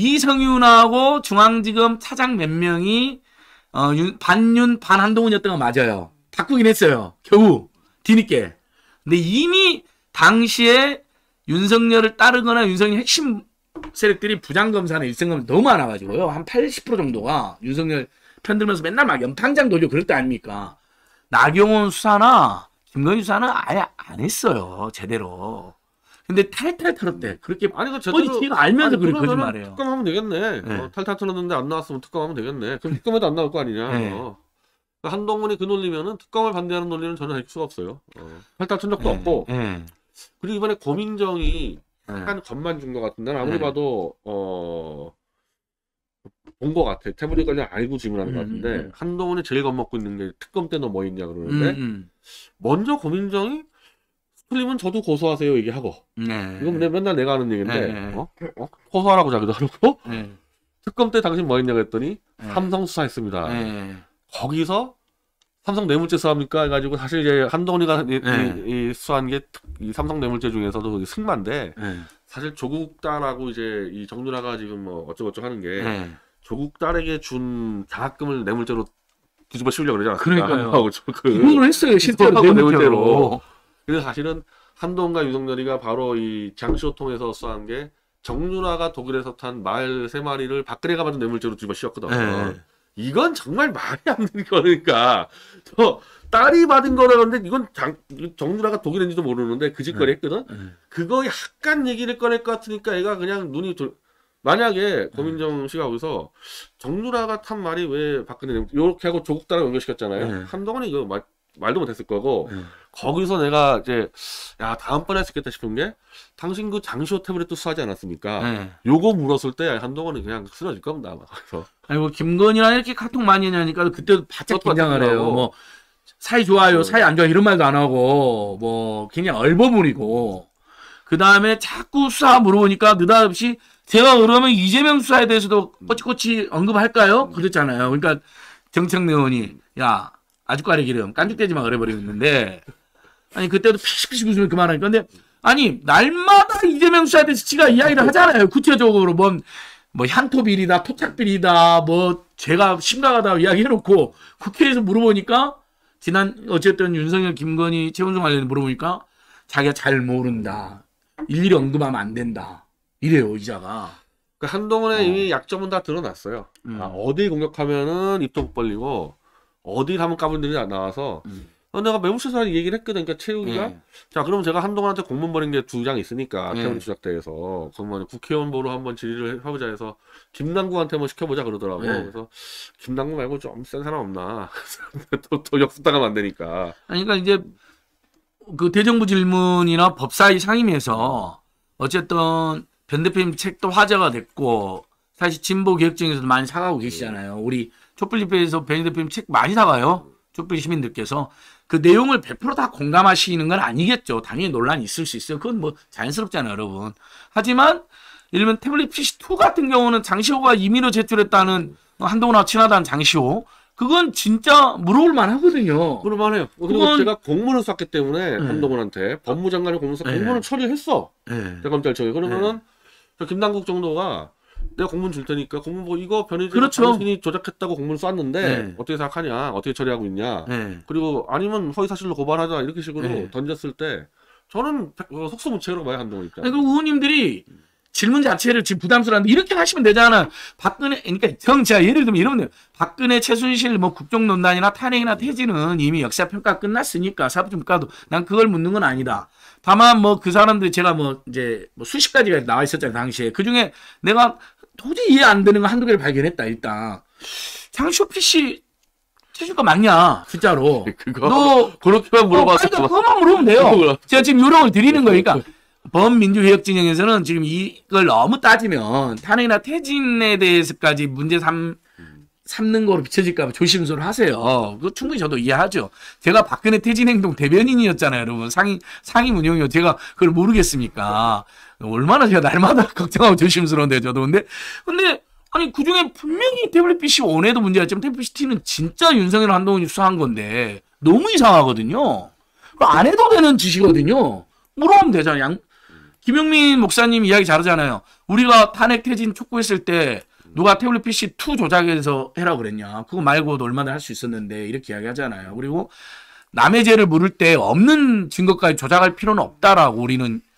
이성윤하고 중앙지검 차장 몇 명이 어, 윤, 반윤 반한동훈이었던 거 맞아요. 바꾸긴 했어요. 겨우 뒤늦게. 근데 이미 당시에 윤석열을 따르거나 윤석열 핵심 세력들이 부장검사나 일선검사 너무 많아가지고요. 한 팔십 퍼센트 정도가 윤석열 편들면서 맨날 막 연탄장 돌려 그럴 때 아닙니까? 나경원 수사나 김건희 수사는 아예 안 했어요. 제대로. 근데 탈탈 털었대. 그렇게 아니 그 뻔히 제대로 지가 알면서 그렇게 그러면은 거짓말해요. 특검하면 되겠네. 네. 어, 탈탈 털었는데 안 나왔으면 특검하면 되겠네. 그럼 특검에도 안 나올 거 아니냐. 네. 어. 그러니까 한동훈이 그 논리면은 특검을 반대하는 논리는 전혀 될 수가 없어요. 어. 탈탈 턴 적도 네. 없고. 네. 그리고 이번에 고민정이 네. 약간 겁만 준 것 같은데 아무리 네. 봐도 어. 본 것 같아. 태블릿 관련 알고 질문하는 것 음, 같은데 음. 한동훈이 제일 겁먹고 있는 게 특검 때 너 뭐 있냐 음, 그러는데 음. 먼저 고민정이 틀리면 저도 고소하세요 얘기하고 네. 이건 내- 맨날 내가 하는 얘기인데 네. 어? 어? 고소하라고 자기도 하고 네. 특검 때 당신 뭐 했냐고 했더니 네. 삼성 수사했습니다. 네. 거기서 삼성 뇌물죄 수사합니까 해가지고 사실 이제 한동훈이가 이, 네. 이, 이 수사한 게 이 삼성 뇌물죄 중에서도 그게 승마인데 네. 사실 조국 딸하고 이제 이 정유라가 지금 뭐 어쩌고저쩌고 하는 게 네. 조국 딸에게 준 장학금을 뇌물죄로 뒤집어 씌우려고 그러지 않았습니까? 그러니까요. 하고 저- 그 그걸 했어요. 실제로 그거하고 뇌물죄로. 뇌물죄로. 그래서 사실은 한동훈과 윤석열이가 바로 이 장시호 통해서 수사한 게 정유라가 독일에서 탄 말 세 마리를 박근혜가 받은 뇌물죄로 뒤집어 씌웠거든. 네. 이건 정말 말이 안 되는 거니까. 저 딸이 받은 거라는데 이건 장, 정유라가 독일인지도 모르는데 그 짓거리 했거든. 네. 그거에 약간 얘기를 꺼낼 것 같으니까 얘가 그냥 눈이 돌. 만약에 고민정 씨가 거기서 정유라가 탄 말이 왜 박근혜 뇌물- 요렇게 하고 조국 딸을 연결시켰잖아요. 네. 한동훈이 이거 말, 말도 못했을 거고. 네. 거기서 내가 이제 야 다음번에 할 수 있겠다 싶은 게 당신 그 장시호 태블릿도 수하지 않았습니까? 네. 요거 물었을 때 한동훈이 그냥 쓰러질 겁니다 아마. 그래서 아이고 김건희랑 이렇게 카톡 많이 하냐니까 그때도 바짝 떳떳하게 긴장을 해요. 하고. 뭐 사이 좋아요, 어. 사이 안 좋아 이런 말도 안 하고 뭐 그냥 얼버무리고 그 다음에 자꾸 수사 물어보니까 느닷없이 제가 그러면 이재명 수사에 대해서도 꼬치꼬치 언급할까요? 그랬잖아요. 그러니까 정청래 의원이 야 아주까리 기름 깐죽대지 마 그래버리고 있는데 아니 그때도 피식피식 웃으면 그만하니까 근데 아니 날마다 이재명 수사에 대해서 지가 이야기를 하잖아요. 구체적으로 뭔 뭐 향토비리다 토착비리다 뭐 죄가 심각하다 이야기해놓고 국회에서 물어보니까 지난 어쨌든 윤석열 김건희 최은성 관련해 물어보니까 자기가 잘 모른다 일일이 언급하면 안 된다 이래요 이자가. 그 한동훈의 어. 이미 약점은 다 드러났어요. 음. 아, 어디 공격하면은 입도 못 벌리고 어디 하면 까불들이 나와서 음. 어, 내가 매무실에서 얘기를 했거든. 그러니까 채우기가 예. 자 그럼 제가 한동훈한테 공문 버린 게 두 장 있으니까 예. 태블릿 조작대에서 그러면 국회의원 보러 한번 질의를 해보자 해서 김남구한테 한번 시켜보자 그러더라고. 예. 그래서 김남구 말고 좀 센 사람 없나? 또, 또 역습당하면 안 되니까. 아니, 그러니까 이제 그 대정부 질문이나 법사위 상임위에서 어쨌든 변 대표님 책도 화제가 됐고 사실 진보 개혁정에서도 많이 사가고 계시잖아요. 우리 촛불집회에서 변 대표님 책 많이 사가요. 촛불 시민들께서 그 내용을 백 퍼센트 다 공감하시는 건 아니겠죠. 당연히 논란이 있을 수 있어요. 그건 뭐 자연스럽잖아요, 여러분. 하지만 예를 들면 태블릿 피씨 투 같은 경우는 장시호가 임의로 제출했다는 한동훈하고 친하다는 장시호 그건 진짜 물어볼 만하거든요. 그럴만해요. 그리고 그건- 제가 공문을 쐈기 때문에 네. 한동훈한테 법무장관이 공문 써 네. 공문을 처리했어. 네. 대검찰청에 그러면은 저 김남국 정도가 내가 공문 줄 테니까 공문 뭐 이거 변희재 그렇죠. 당신이 조작했다고 공문 쐈는데 네. 어떻게 생각하냐 어떻게 처리하고 있냐 네. 그리고 아니면 허위사실로 고발하자 이렇게 식으로 네. 던졌을 때 저는 어, 속수무책으로 봐요 한동훈 입장. 아니, 그 의원님들이 질문 자체를 지금 부담스러운데 이렇게 하시면 되잖아. 박근혜, 그러니까 형 제가 예를 들면 이러면 돼요. 박근혜, 최순실 뭐 국정농단이나 탄핵이나 퇴진은 이미 역사 평가 끝났으니까 사법평가도 난 그걸 묻는 건 아니다. 다만 뭐 그 사람들이 제가 뭐 이제 뭐 수십 가지가 나와 있었잖아요 당시에. 그 중에 내가 도저히 이해 안 되는 거 한두 개를 발견했다 일단. 장시호 피씨 최순실가 맞냐 진짜로. 그거 너 그렇게만 어, 물어봤어. 그러니까 그것만 물으면 돼요. 제가 지금 요령을 드리는 거니까 범민주개혁 진영에서는 지금 이걸 너무 따지면 탄핵이나 퇴진에 대해서까지 문제 삼, 삼는 거로 비춰질까 봐 조심스러워 하세요. 그거 충분히 저도 이해하죠. 제가 박근혜 퇴진 행동 대변인이었잖아요, 여러분. 상임, 상임 운영이요. 제가 그걸 모르겠습니까? 얼마나 제가 날마다 걱정하고 조심스러운데, 저도. 근데, 근데, 아니, 그 중에 분명히 태블릿 피씨 원에도 문제가 있지만 태블릿 피씨 투는 진짜 윤석열 한동훈이 수사한 건데, 너무 이상하거든요. 그거 안 해도 되는 짓이거든요. 물어보면 되잖아요. 양, 김용민 목사님 이야기 잘하잖아요. 우리가 탄핵 퇴진 촉구했을 때 누가 태블릿 피씨 투 조작해서 해라 그랬냐. 그거 말고도 얼마나 할 수 있었는데 이렇게 이야기하잖아요. 그리고 남의 죄를 물을 때 없는 증거까지 조작할 필요는 없다라고 우리는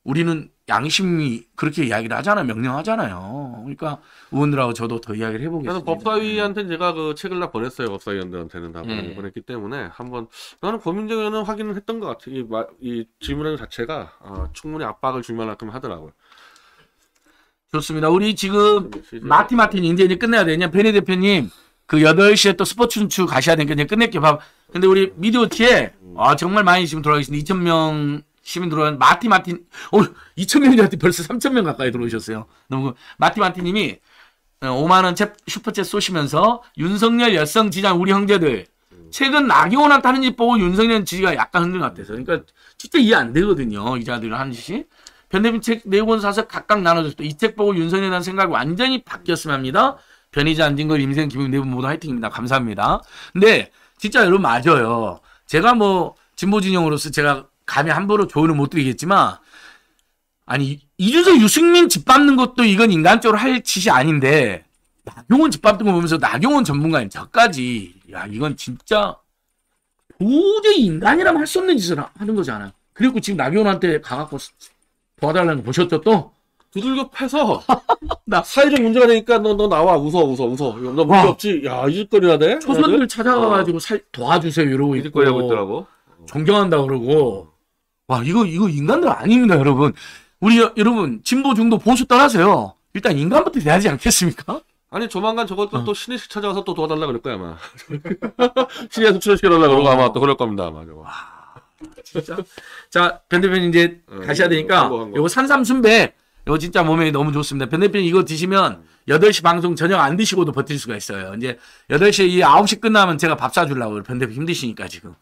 우리는 양심이 그렇게 이야기를 하잖아요. 명령하잖아요. 그러니까 의원들하고 저도 더 이야기를 해보겠습니다. 나는 법사위한테는 제가 그 책을 다 보냈어요. 법사위원들한테는 다 예. 보냈기 때문에 한번 나는 고민정 의원은 확인을 했던 것 같아요. 이, 마, 이 질문하는 자체가 어, 충분히 압박을 줄 만큼 하더라고요. 좋습니다. 우리 지금 이제 마티 마틴 이제 이제 끝내야 되냐? 베네 대표님 그 여덟 시에 또 스포츠 춘추 가셔야 되니까 이제 끝낼게요. 봐. 근데 우리 미디어티에 아 정말 많이 지금 들어와 계신데 이천 명 시민 들어온 마티 마틴 어 이천 명인데 벌써 삼천 명 가까이 들어오셨어요. 너무 마티 마틴님이 오만 원 슈퍼챗 쏘시면서 윤석열 여성 지지자 우리 형제들 최근 나경원한테 하는 짓 보고 윤석열 지지가 약간 흔든 것 같아서 그러니까 진짜 이해 안 되거든요. 이 자들 하는 짓이. 변대표 책 네 권 사서 각각 나눠줬을 때 이 책 보고 윤석열에 대한 생각이 완전히 바뀌었으면 합니다. 변희자 안진걸 임생 김용 네 분 모두 화이팅입니다. 감사합니다. 근데 진짜 여러분 맞아요. 제가 뭐 진보 진영으로서 제가 감히 함부로 조언을 못 드리겠지만 아니 이준석 유승민 짓밟는 것도 이건 인간적으로 할 짓이 아닌데 나경원 짓밟는 거 보면서 나경원 전문가인 저까지 야 이건 진짜 도저히 인간이라면 할 수 없는 짓을 하는 거잖아요. 그리고 지금 나경원한테 가갖고 도와달라는 거 보셨죠 또? 두들겨 패서 나 사회적 문제가 되니까 너 너 나와 웃어 웃어 웃어 너 문제 없지? 야 이 짓거리나 돼? 초선들 찾아가가지고 살, 도와주세요 이러고 이 있고 짓거리 하고 있더라고. 존경한다 그러고 와 이거 이거 인간들 아닙니다 여러분. 우리 여, 여러분 진보 중도 보수 떠나세요. 일단 인간부터 돼야 하지 않겠습니까? 아니 조만간 저것도 어. 또 신의식 찾아가서 또 도와달라 그럴 거야 아마. 신의식 출연시켜달라 그러고 아마 또 그럴 겁니다 아마 저거. 진짜. 자, 변 대표님 이제 어, 가셔야 되니까 한 거, 한 거. 요거 산삼순백 이거 진짜 몸에 너무 좋습니다. 변 대표님 이거 드시면 여덟 시 방송 저녁 안 드시고도 버틸 수가 있어요. 이제 여덟 시에 이 아홉 시 끝나면 제가 밥 사주려고 변 대표 힘드시니까 지금.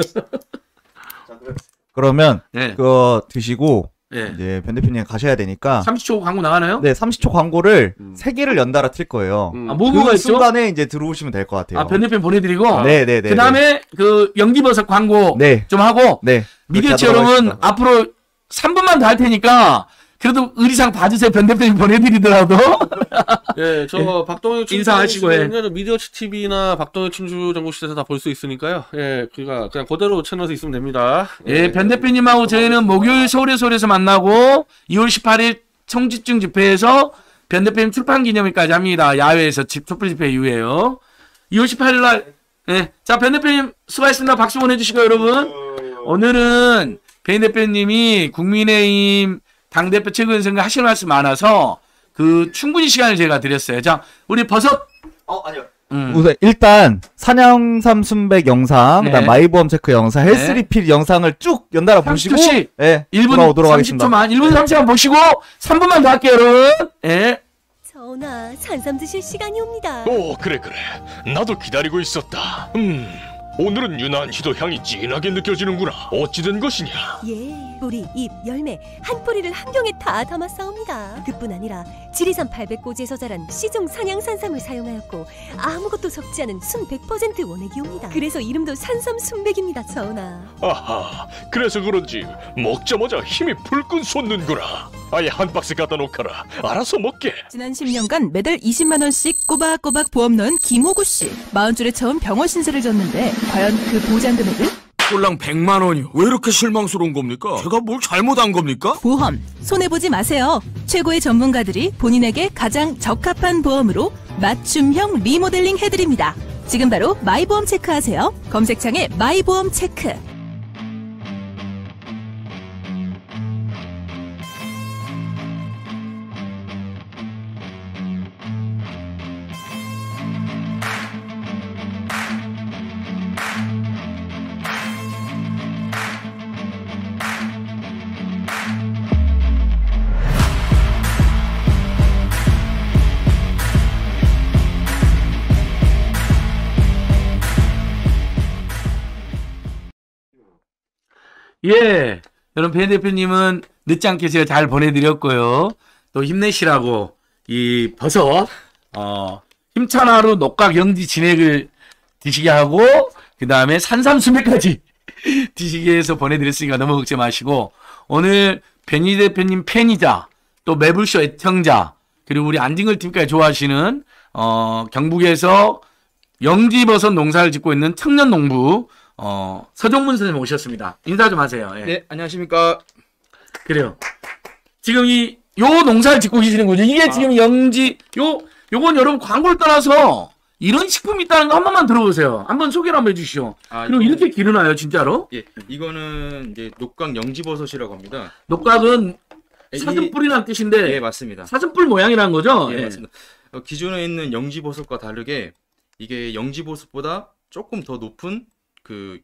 그러면 네. 그거 드시고 네. 이제 변 대표님 가셔야 되니까 삼십 초 광고 나가나요? 네 삼십 초 광고를 음. 세 개를 연달아 틀 거예요. 음. 아, 뭐 뭐가 그 있죠? 순간에 이제 들어오시면 될 것 같아요. 아, 변 대표님 보내드리고. 네, 네, 네. 그 다음에 그 연기버섯 광고 네. 좀 하고. 네. 미디어치 그렇게 하도록 여러분 하겠습니다. 앞으로 삼 분만 더 할 테니까 그래도 의리상 봐주세요. 변 대표님 보내드리더라도. 예, 저 박동혁 인사하시고, 예. 미디어치 티비나 박동혁 춘추 전국시대에서 다 볼 수 있으니까요. 예, 그니까 그냥 그대로 채널에서 있으면 됩니다. 예, 변 대표님하고 저희는 목요일 서울의 소리에서 만나고 이월 십팔일 청집중 집회에서 변 대표님 출판 기념일까지 합니다. 야외에서 집 촛불 집회 이후에요. 이월 십팔일 날, 예. 자, 변 대표님 수고하셨습니다. 박수 보내주시고 여러분. 오늘은 변 대표님이 국민의힘 당대표 최고위원선거 하실 말씀 많아서 그 충분히 시간을 제가 드렸어요. 자, 우리 버섯. 어, 아니요. 음. 우선 일단 산양삼 순백 영상, 네. 그다음 마이보험 체크 영상, 헬스 네. 리필 영상을 쭉 연달아 보시고 삼십 초씩 예, 일 분 돌아오도록 삼십 하겠습니다. 초만, 일 분 삼십 초만 보시고 삼 분만 더 할게요, 여러분. 예. 전하, 산삼 드실 시간이 옵니다. 오, 그래 그래. 나도 기다리고 있었다. 음, 오늘은 유난히도 향이 진하게 느껴지는구나. 어찌 된 것이냐? 예, 뿌리, 잎, 열매 한 뿌리를 한 병에 다 담았사옵니다. 그뿐 아니라 지리산 팔백고지에서 자란 시중 산양산삼을 사용하였고 아무것도 섞지 않은 순 백 퍼센트 원액이옵니다. 그래서 이름도 산삼 순백입니다, 전하. 아하, 그래서 그런지 먹자마자 힘이 불끈 솟는구나. 아예 한 박스 갖다 놓거라. 알아서 먹게. 지난 십 년간 매달 이십만 원씩 꼬박꼬박 보험 넣은 김호구 씨. 마흔 줄에 처음 병원 신세를 졌는데 과연 그 보장 금액은? 꼴랑 백만 원이요. 왜 이렇게 실망스러운 겁니까? 제가 뭘 잘못한 겁니까? 보험 손해보지 마세요. 최고의 전문가들이 본인에게 가장 적합한 보험으로 맞춤형 리모델링 해드립니다. 지금 바로 마이보험 체크하세요. 검색창에 마이보험 체크. 예. 여러분, 배 대표님은 늦지 않게 제가 잘 보내드렸고요. 또 힘내시라고, 이 버섯, 어, 힘찬 하루 녹각 영지 진액을 드시게 하고, 그 다음에 산삼수맥까지 드시게 해서 보내드렸으니까 너무 걱정 마시고, 오늘 변희 대표님 팬이자, 또 매불쇼 애청자, 그리고 우리 안진걸 팀까지 좋아하시는, 어, 경북에서 영지버섯 농사를 짓고 있는 청년 농부, 어, 서정문 선생님 오셨습니다. 인사 좀 하세요. 예. 네, 안녕하십니까. 그래요. 지금 이 요 농사를 짓고 계시는 거죠. 이게 아. 지금 영지 요 요건 여러분 광고를 떠나서 이런 식품이 있다는 거 한 번만 들어보세요. 한번 소개를 한번 해주시오. 아, 그럼 이거는- 이렇게 기르나요, 진짜로? 예, 이거는 이제 녹각 영지버섯이라고 합니다. 녹각은 이- 사슴뿔이라는 뜻인데 예, 맞습니다. 사슴뿔 모양이라는 거죠? 예, 예. 맞습니다. 어, 기존에 있는 영지버섯과 다르게 이게 영지버섯보다 조금 더 높은 그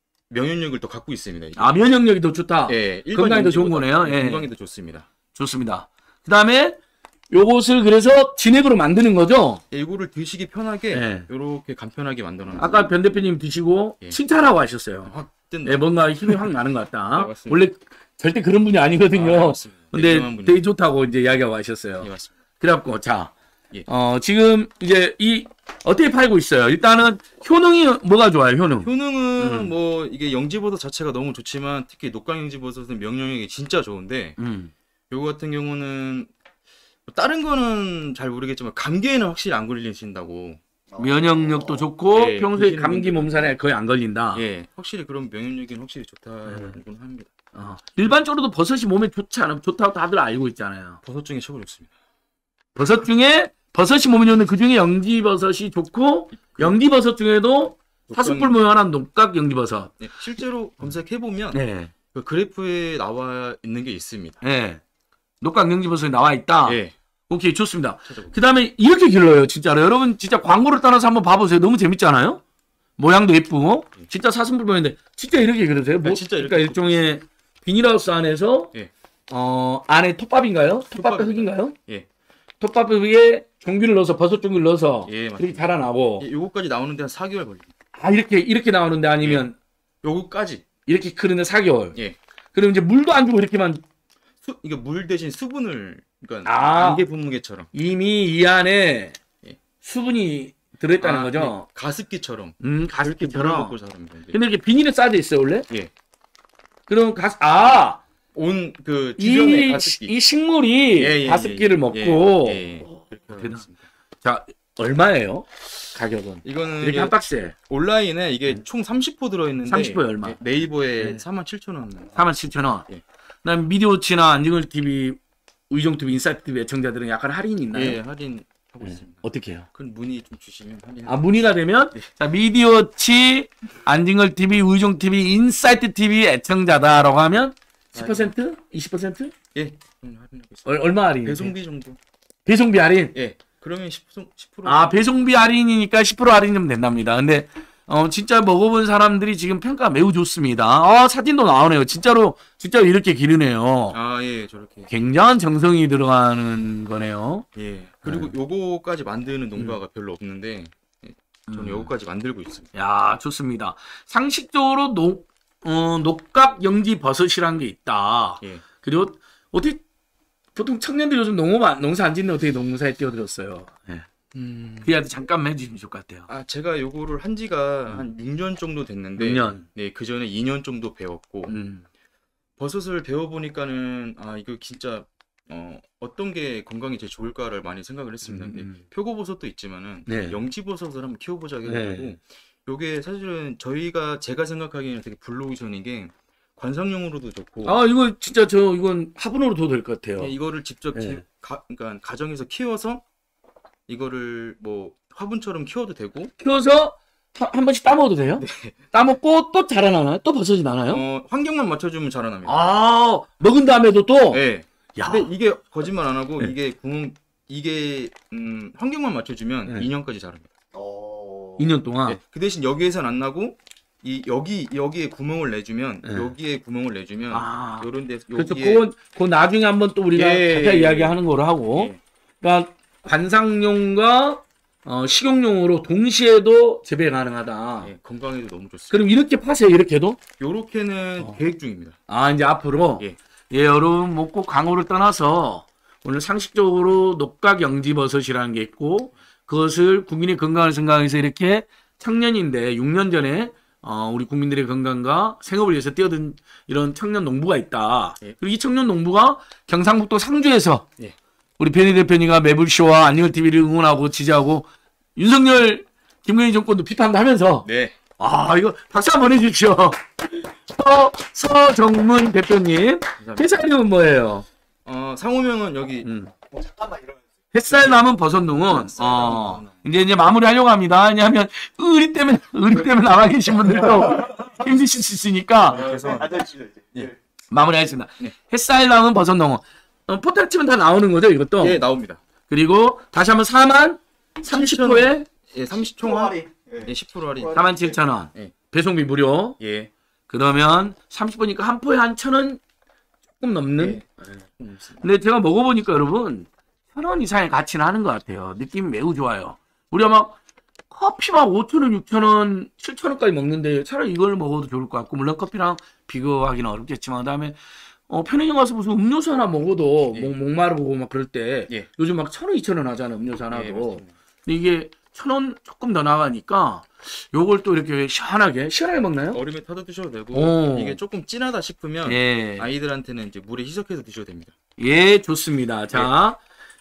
면역력을 더 갖고 있습니다. 이게. 아, 면역력이 더 좋다. 예, 일반 건강에 더 좋은 영지보다 거네요. 예. 건강에 더 좋습니다. 좋습니다. 그 다음에 요것을 그래서 진액으로 만드는 거죠? 예, 이거를 드시기 편하게 예. 이렇게 간편하게 만들어 놨습니다. 아까 변 대표님 드시고 예. 칭찬하고 하셨어요. 확 뜬다. 예, 뭔가 힘이 확 나는 것 같다. 네, 맞습니다. 원래 절대 그런 분이 아니거든요. 아, 맞습니다. 근데 냉정한 분이- 되게 좋다고 이제 이야기하고 하셨어요. 예, 맞습니다. 그래갖고, 자, 예. 어, 지금 이제 이, 어떻게 팔고 있어요? 일단은 효능이 뭐가 좋아요, 효능? 효능은 음. 뭐 이게 영지버섯 자체가 너무 좋지만 특히 녹각 영지버섯은 면역력이 진짜 좋은데 음. 요거 같은 경우는 뭐 다른 거는 잘 모르겠지만 감기에는 확실히 안 걸리신다고. 면역력도 좋고, 예, 평소에 드시는 감기 분들은- 몸살에 거의 안 걸린다. 예, 확실히 그런 면역력이 확실히 좋다고 네. 합니다. 어. 일반적으로도 버섯이 몸에 좋지 않으면 좋다고 다들 알고 있잖아요. 버섯 중에 최고 좋습니다. 버섯 중에 버섯이 몸에 좋은 그 중에 영지버섯이 좋고 영지버섯 중에도 사슴뿔 모양한 녹각 영지버섯. 예, 실제로 검색해 보면 네, 그 그래프에 나와 있는 게 있습니다. 네. 녹각 영지버섯이 나와 있다. 예, 오케이, 좋습니다. 찾아보세요. 그 다음에 이렇게 길러요, 진짜로. 여러분 진짜 광고를 따라서 한번 봐보세요. 너무 재밌잖아요. 모양도 예쁘고 진짜 사슴뿔 모양인데 진짜 이렇게 그려세요. 뭐, 네, 진짜 그러니까 이렇게 일종의 비닐하우스 안에서 예. 어 안에 톱밥인가요? 톱밥 톱밥입니다. 흙인가요? 예. 톱밥 위에 종균을 넣어서 버섯 종균을 넣어서 예, 맞습니다. 이렇게 자라나고 예, 요거까지 나오는데 한 사 개월 걸립니다. 아 이렇게 이렇게 나오는데 아니면 요거까지. 이렇게 크는데 사 개월. 예. 그럼 이제 물도 안 주고 이렇게만 수, 이거 물 대신 수분을 그러니까 아. 안개 분무개처럼 이미 이 안에 예. 수분이 들어있다는 아, 거죠. 네, 가습기처럼 음, 물을 가습기처럼. 먹고 자랍니다. 이게. 근데 이렇게 비닐에 싸져 있어요 원래? 예. 그럼 가스 아 온 그 주변에 이, 가습기. 이 식물이 예, 예, 가습기를 예, 먹고 예, 예. 그렇게 대단- 하겠습니다. 자 얼마예요? 가격은 이거는 이렇게 이게 한 박스에 온라인에 이게 총 삼십 포 들어있는데 삼십 포에 얼마? 네, 네이버에 네. 사만 칠천 원. 사만 칠천 원. 예. 그다음 미디어치나 안진걸 티비, 의정 티비, 인사이트 티비 애청자들은 약간 할인이 있나요? 예, 할인하고 네. 있습니다. 어떻게 해요? 그건 문의 좀 주시면 할인. 아 문의가 되면 네. 자 미디어치, 안진걸 티비, 의정 티비, 인사이트 티비 애청자다라고 하면 십 퍼센트? 이십 퍼센트? 예, 그럼 할인하고 있습니다. 얼, 얼마 할인? 배송비 정도. 배송비 할인? 예, 그러면 십 퍼센트. 십 퍼센트. 아 배송비 할인이니까 십 퍼센트 할인 좀 된답니다. 근데 어 진짜 먹어본 사람들이 지금 평가 매우 좋습니다. 아 사진도 나오네요. 진짜로 진짜로 이렇게 기르네요. 아, 예, 저렇게. 굉장한 정성이 들어가는 거네요. 예. 그리고 요거까지 만드는 농가가 별로 없는데 예, 저는 음. 요거까지 만들고 있습니다. 야 좋습니다. 상식적으로 녹 어, 녹각 영지 버섯이라는 게 있다. 예. 그리고 어떻게 보통 청년들이 요즘 농업 농사 안 짓는 어떻게 농사에 뛰어들었어요. 예. 음. 그한테 잠깐만 해주시면 좋을 것 같아요. 아, 제가 요거를 한 지가 한 육 년 정도 됐는데 육 년. 네, 그 전에 이 년 정도 배웠고 음. 버섯을 배워 보니까는 아, 이거 진짜 어, 어떤 게 건강에 제일 좋을까를 많이 생각을 했습니다. 근데 음. 표고버섯도 있지만은 네. 영지버섯을 한번 키워보자 해가지고 네. 요게 사실은 저희가 제가 생각하기에는 되게 블루오션인 게 관상용으로도 좋고 아 이거 진짜 저 이건 화분으로 둬도 될 것 같아요. 예, 이거를 직접 네. 기, 가, 그러니까 가정에서 키워서 이거를 뭐 화분처럼 키워도 되고 키워서 한, 한 번씩 따먹어도 돼요? 따먹고 또 자라나나요? 또 버섯이 나나요? 어, 환경만 맞춰주면 자라납니다. 아 먹은 다음에도 또? 네. 야. 근데 이게 거짓말 안 하고 네. 이게 구멍 이게 음, 환경만 맞춰주면 네. 이 년까지 자랍니다. 이 년 동안? 네. 그 대신 여기에선 안 나고 이 여기 여기에 구멍을 내주면 네. 여기에 구멍을 내주면 아. 요런 데 그렇죠. 여기에 그건 그 나중에 한번 또 우리가 예, 자세히 예, 이야기하는 거로 하고 예. 그러니까 관상용과 어, 식용용으로 동시에도 재배 가능하다. 예, 건강에도 너무 좋습니다. 그럼 이렇게 파세요, 이렇게도? 요렇게는 어. 계획 중입니다. 아, 이제 앞으로? 예. 예, 여러분, 뭐 꼭 광고를 떠나서 오늘 상식적으로 녹각 영지버섯이라는 게 있고 그것을 국민의 건강을 생각해서 이렇게 청년인데 육 년 전에 어, 우리 국민들의 건강과 생업을 위해서 뛰어든 이런 청년 농부가 있다. 예. 그리고 이 청년 농부가 경상북도 상주에서 예. 우리 변희 대표님과 매불쇼와 안진걸 티비를 응원하고 지지하고 윤석열 김건희 정권도 비판도 하면서 네. 아 이거 박수 한번 해주십시오. 서, 서정문 대표님 감사합니다. 회사 이름은 뭐예요? 어, 상호명은 여기 음. 어, 잠깐만 이러면. 햇살 남은 버섯농은 어 이제 이제 마무리하려고 합니다. 왜냐하면 의리 때문에 의리 때문에 나와 계신 분들도 힘드실 수 있으니까 앉아주시죠 이제. 예. 마무리하겠습니다. 네. 햇살 남은 버섯농은 어, 포탈 치면 다 나오는 거죠, 이것도. 예, 나옵니다. 그리고 다시 한번 사만 삼십 호에 예, 삼십 총 할인. 예, 십 퍼센트 할인. 사만 칠천 원. 예. 배송비 무료. 예. 그러면 삼십 호니까 한 포에 한 천 원 조금 넘는. 예. 음, 근데 제가 먹어보니까 여러분 천 원 이상의 가치는 하는 것 같아요. 느낌이 매우 좋아요. 우리가 막 커피 막 오천 원, 육천 원, 칠천 원까지 먹는데 차라리 이걸 먹어도 좋을 것 같고, 물론 커피랑 비교하기는 어렵겠지만 그다음에 어, 편의점 가서 무슨 음료수 하나 먹어도 예. 목, 목마르 보고 막 그럴 때 예. 요즘 막 천 원, 이천 원 하잖아, 음료수 하나도. 예, 맞습니다. 근데 이게 천 원 조금 더 나가니까 요걸 또 이렇게 시원하게 시원하게 먹나요? 얼음에 타서 드셔도 되고 오. 이게 조금 진하다 싶으면 예. 아이들한테는 이제 물에 희석해서 드셔도 됩니다. 예, 좋습니다. 자,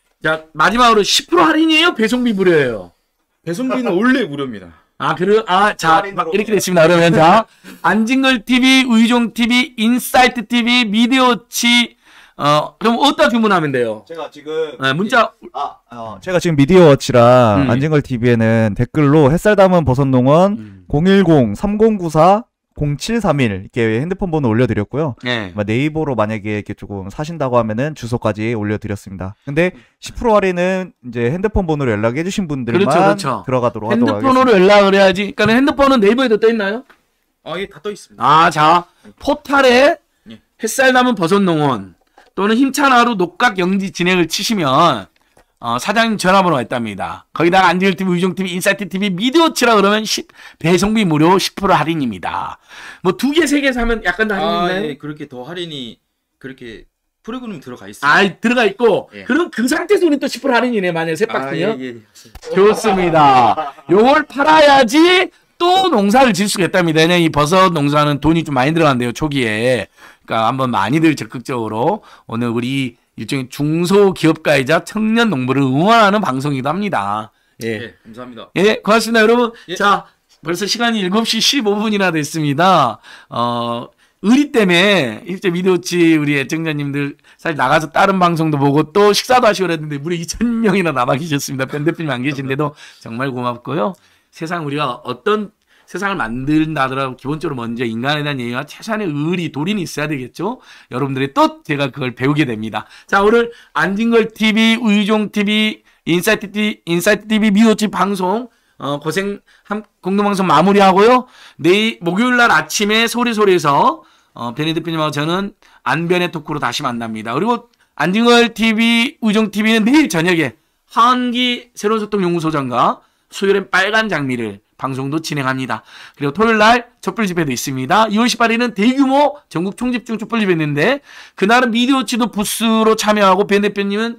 자 마지막으로 십 퍼센트 할인이에요? 배송비 무료예요? 배송비는 원래 무료입니다. 아, 그래, 아, 자, 할인으로. 이렇게 됐습니다. 그러면, 자, 안진걸 티비, 의종 티비, 인사이트 티비, 미디어치, 어, 그럼 어디다 주문하면 돼요? 제가 지금 네, 문자, 아, 어, 제가 지금 미디어워치랑 음. 안진걸 티비에는 댓글로 햇살 담은 버섯농원 음. 공일공 삼공구사 공칠삼일 이렇게 핸드폰 번호 올려드렸고요. 네. 네이버로 만약에 이렇게 조금 사신다고 하면은 주소까지 올려드렸습니다. 근데 십 퍼센트 할인은 이제 핸드폰 번호로 연락해주신 분들만 그렇죠, 그렇죠. 들어가도록 하도록 하겠습니다. 핸드폰으로 연락을 해야지. 그러니까 핸드폰은 네이버에도 떠 있나요? 아, 이게 다 떠 있습니다. 아, 자, 포탈에 예. 햇살 남은 버섯농원 또는 힘찬 하루 녹각 영지 진행을 치시면 어, 사장님 전화번호가 있답니다. 거기다가 안진걸 티비, 의종 티비, 인사이트 티비, 미디어치라 그러면 십, 배송비 무료 십 퍼센트 할인입니다. 뭐 두 개, 세 개 사면 약간 더 할인 아, 있나요? 예, 그렇게 더 할인이 그렇게 프로그램 들어가 있습니다. 아, 들어가 있고 예. 그럼 그 상태에서 우리 또 십 퍼센트 할인이네, 만약에 세 아, 박스요. 예, 예. 좋습니다. 요걸 팔아야지 또 농사를 질 수가 있답니다. 왜냐면 이 버섯 농사는 돈이 좀 많이 들어간대요, 초기에. 그러니까 한번 많이들 적극적으로 오늘 우리 일종의 중소기업가이자 청년 농부를 응원하는 방송이기도 합니다. 예. 예, 감사합니다. 예, 고맙습니다, 여러분. 예. 자, 벌써 시간이 일곱 시 십오 분이나 됐습니다. 어, 의리 때문에, 실제 미디어치 우리 애청자님들 사실 나가서 다른 방송도 보고 또 식사도 하시고 그랬는데 무려 이천 명이나 남아 계셨습니다. 밴 대표님 안 계신데도 정말 고맙고요. 세상 우리가 어떤 세상을 만든다 하더라도 기본적으로 먼저 인간에 대한 예의와 최소한의 의리, 도린이 있어야 되겠죠. 여러분들이 또 제가 그걸 배우게 됩니다. 자, 오늘 안진걸 티비, 의종 티비, 인사이트 티비, 인사이트 티비 미디어치 방송 어, 고생 한 공동방송 마무리하고요. 내일 목요일 날 아침에 소리소리에서 어, 변희 대표님하고 저는 안변의 토크로 다시 만납니다. 그리고 안진걸 티비, 의종 티비는 내일 저녁에 하은기 새로운 소통 연구소장과 수요일엔 빨간 장미를 방송도 진행합니다. 그리고 토요일 날 촛불 집회도 있습니다. 이월 십팔일은 대규모 전국 총집중 촛불 집회 있는데 그날은 미디어치도 부스로 참여하고 변 대표님은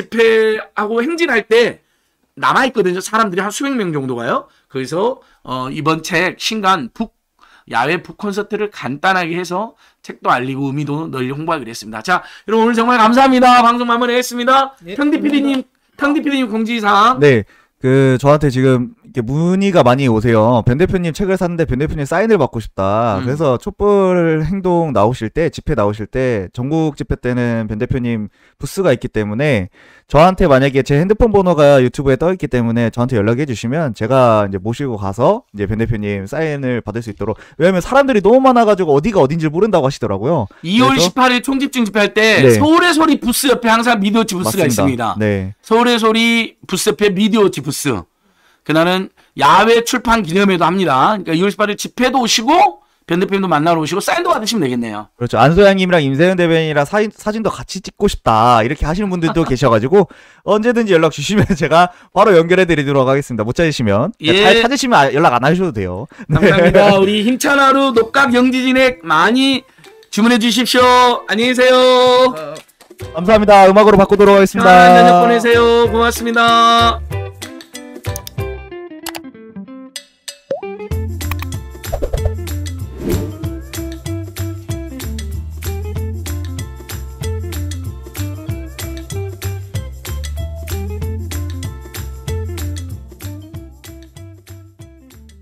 집회하고 행진할 때 남아있거든요. 사람들이 한 수백 명 정도가요. 그래서 어, 이번 책 신간 북 야외 북 콘서트를 간단하게 해서 책도 알리고 의미도 널리 홍보하기로 했습니다. 자, 여러분 오늘 정말 감사합니다. 방송 마무리하겠습니다. 예, 평디 피디님, 평디 피디님 공지사항. 네. 그 저한테 지금 이렇게 문의가 많이 오세요. 변 대표님 책을 샀는데 변 대표님 사인을 받고 싶다. 음. 그래서 촛불 행동 나오실 때, 집회 나오실 때 전국 집회 때는 변 대표님 부스가 있기 때문에 저한테 만약에 제 핸드폰 번호가 유튜브에 떠 있기 때문에 저한테 연락해 주시면 제가 이제 모시고 가서 이제 변 대표님 사인을 받을 수 있도록. 왜냐면 사람들이 너무 많아가지고 어디가 어딘지 모른다고 하시더라고요. 이월 그래서- 십팔일 총집중 집회할 때 네. 서울의 소리 부스 옆에 항상 미디어치 부스가 맞습니다. 있습니다. 네. 서울의 소리 부스 옆에 미디어치 부스. 그날은 야외 출판 기념회도 합니다. 그러니까 이월 십팔일 집회도 오시고 변 대표님도 만나러 오시고 사인도 받으시면 되겠네요. 그렇죠. 안소양님이랑 임세현 대변인이랑 사진, 사진도 같이 찍고 싶다. 이렇게 하시는 분들도 계셔가지고 언제든지 연락 주시면 제가 바로 연결해 드리도록 하겠습니다. 못 찾으시면. 예. 잘 찾으시면 아- 연락 안 하셔도 돼요. 감사합니다. 우리 힘찬 하루 녹각 영지진액 많이 주문해 주십시오. 안녕히 계세요. 감사합니다. 음악으로 바꾸도록 하겠습니다. 편안한 저녁 보내세요. 고맙습니다.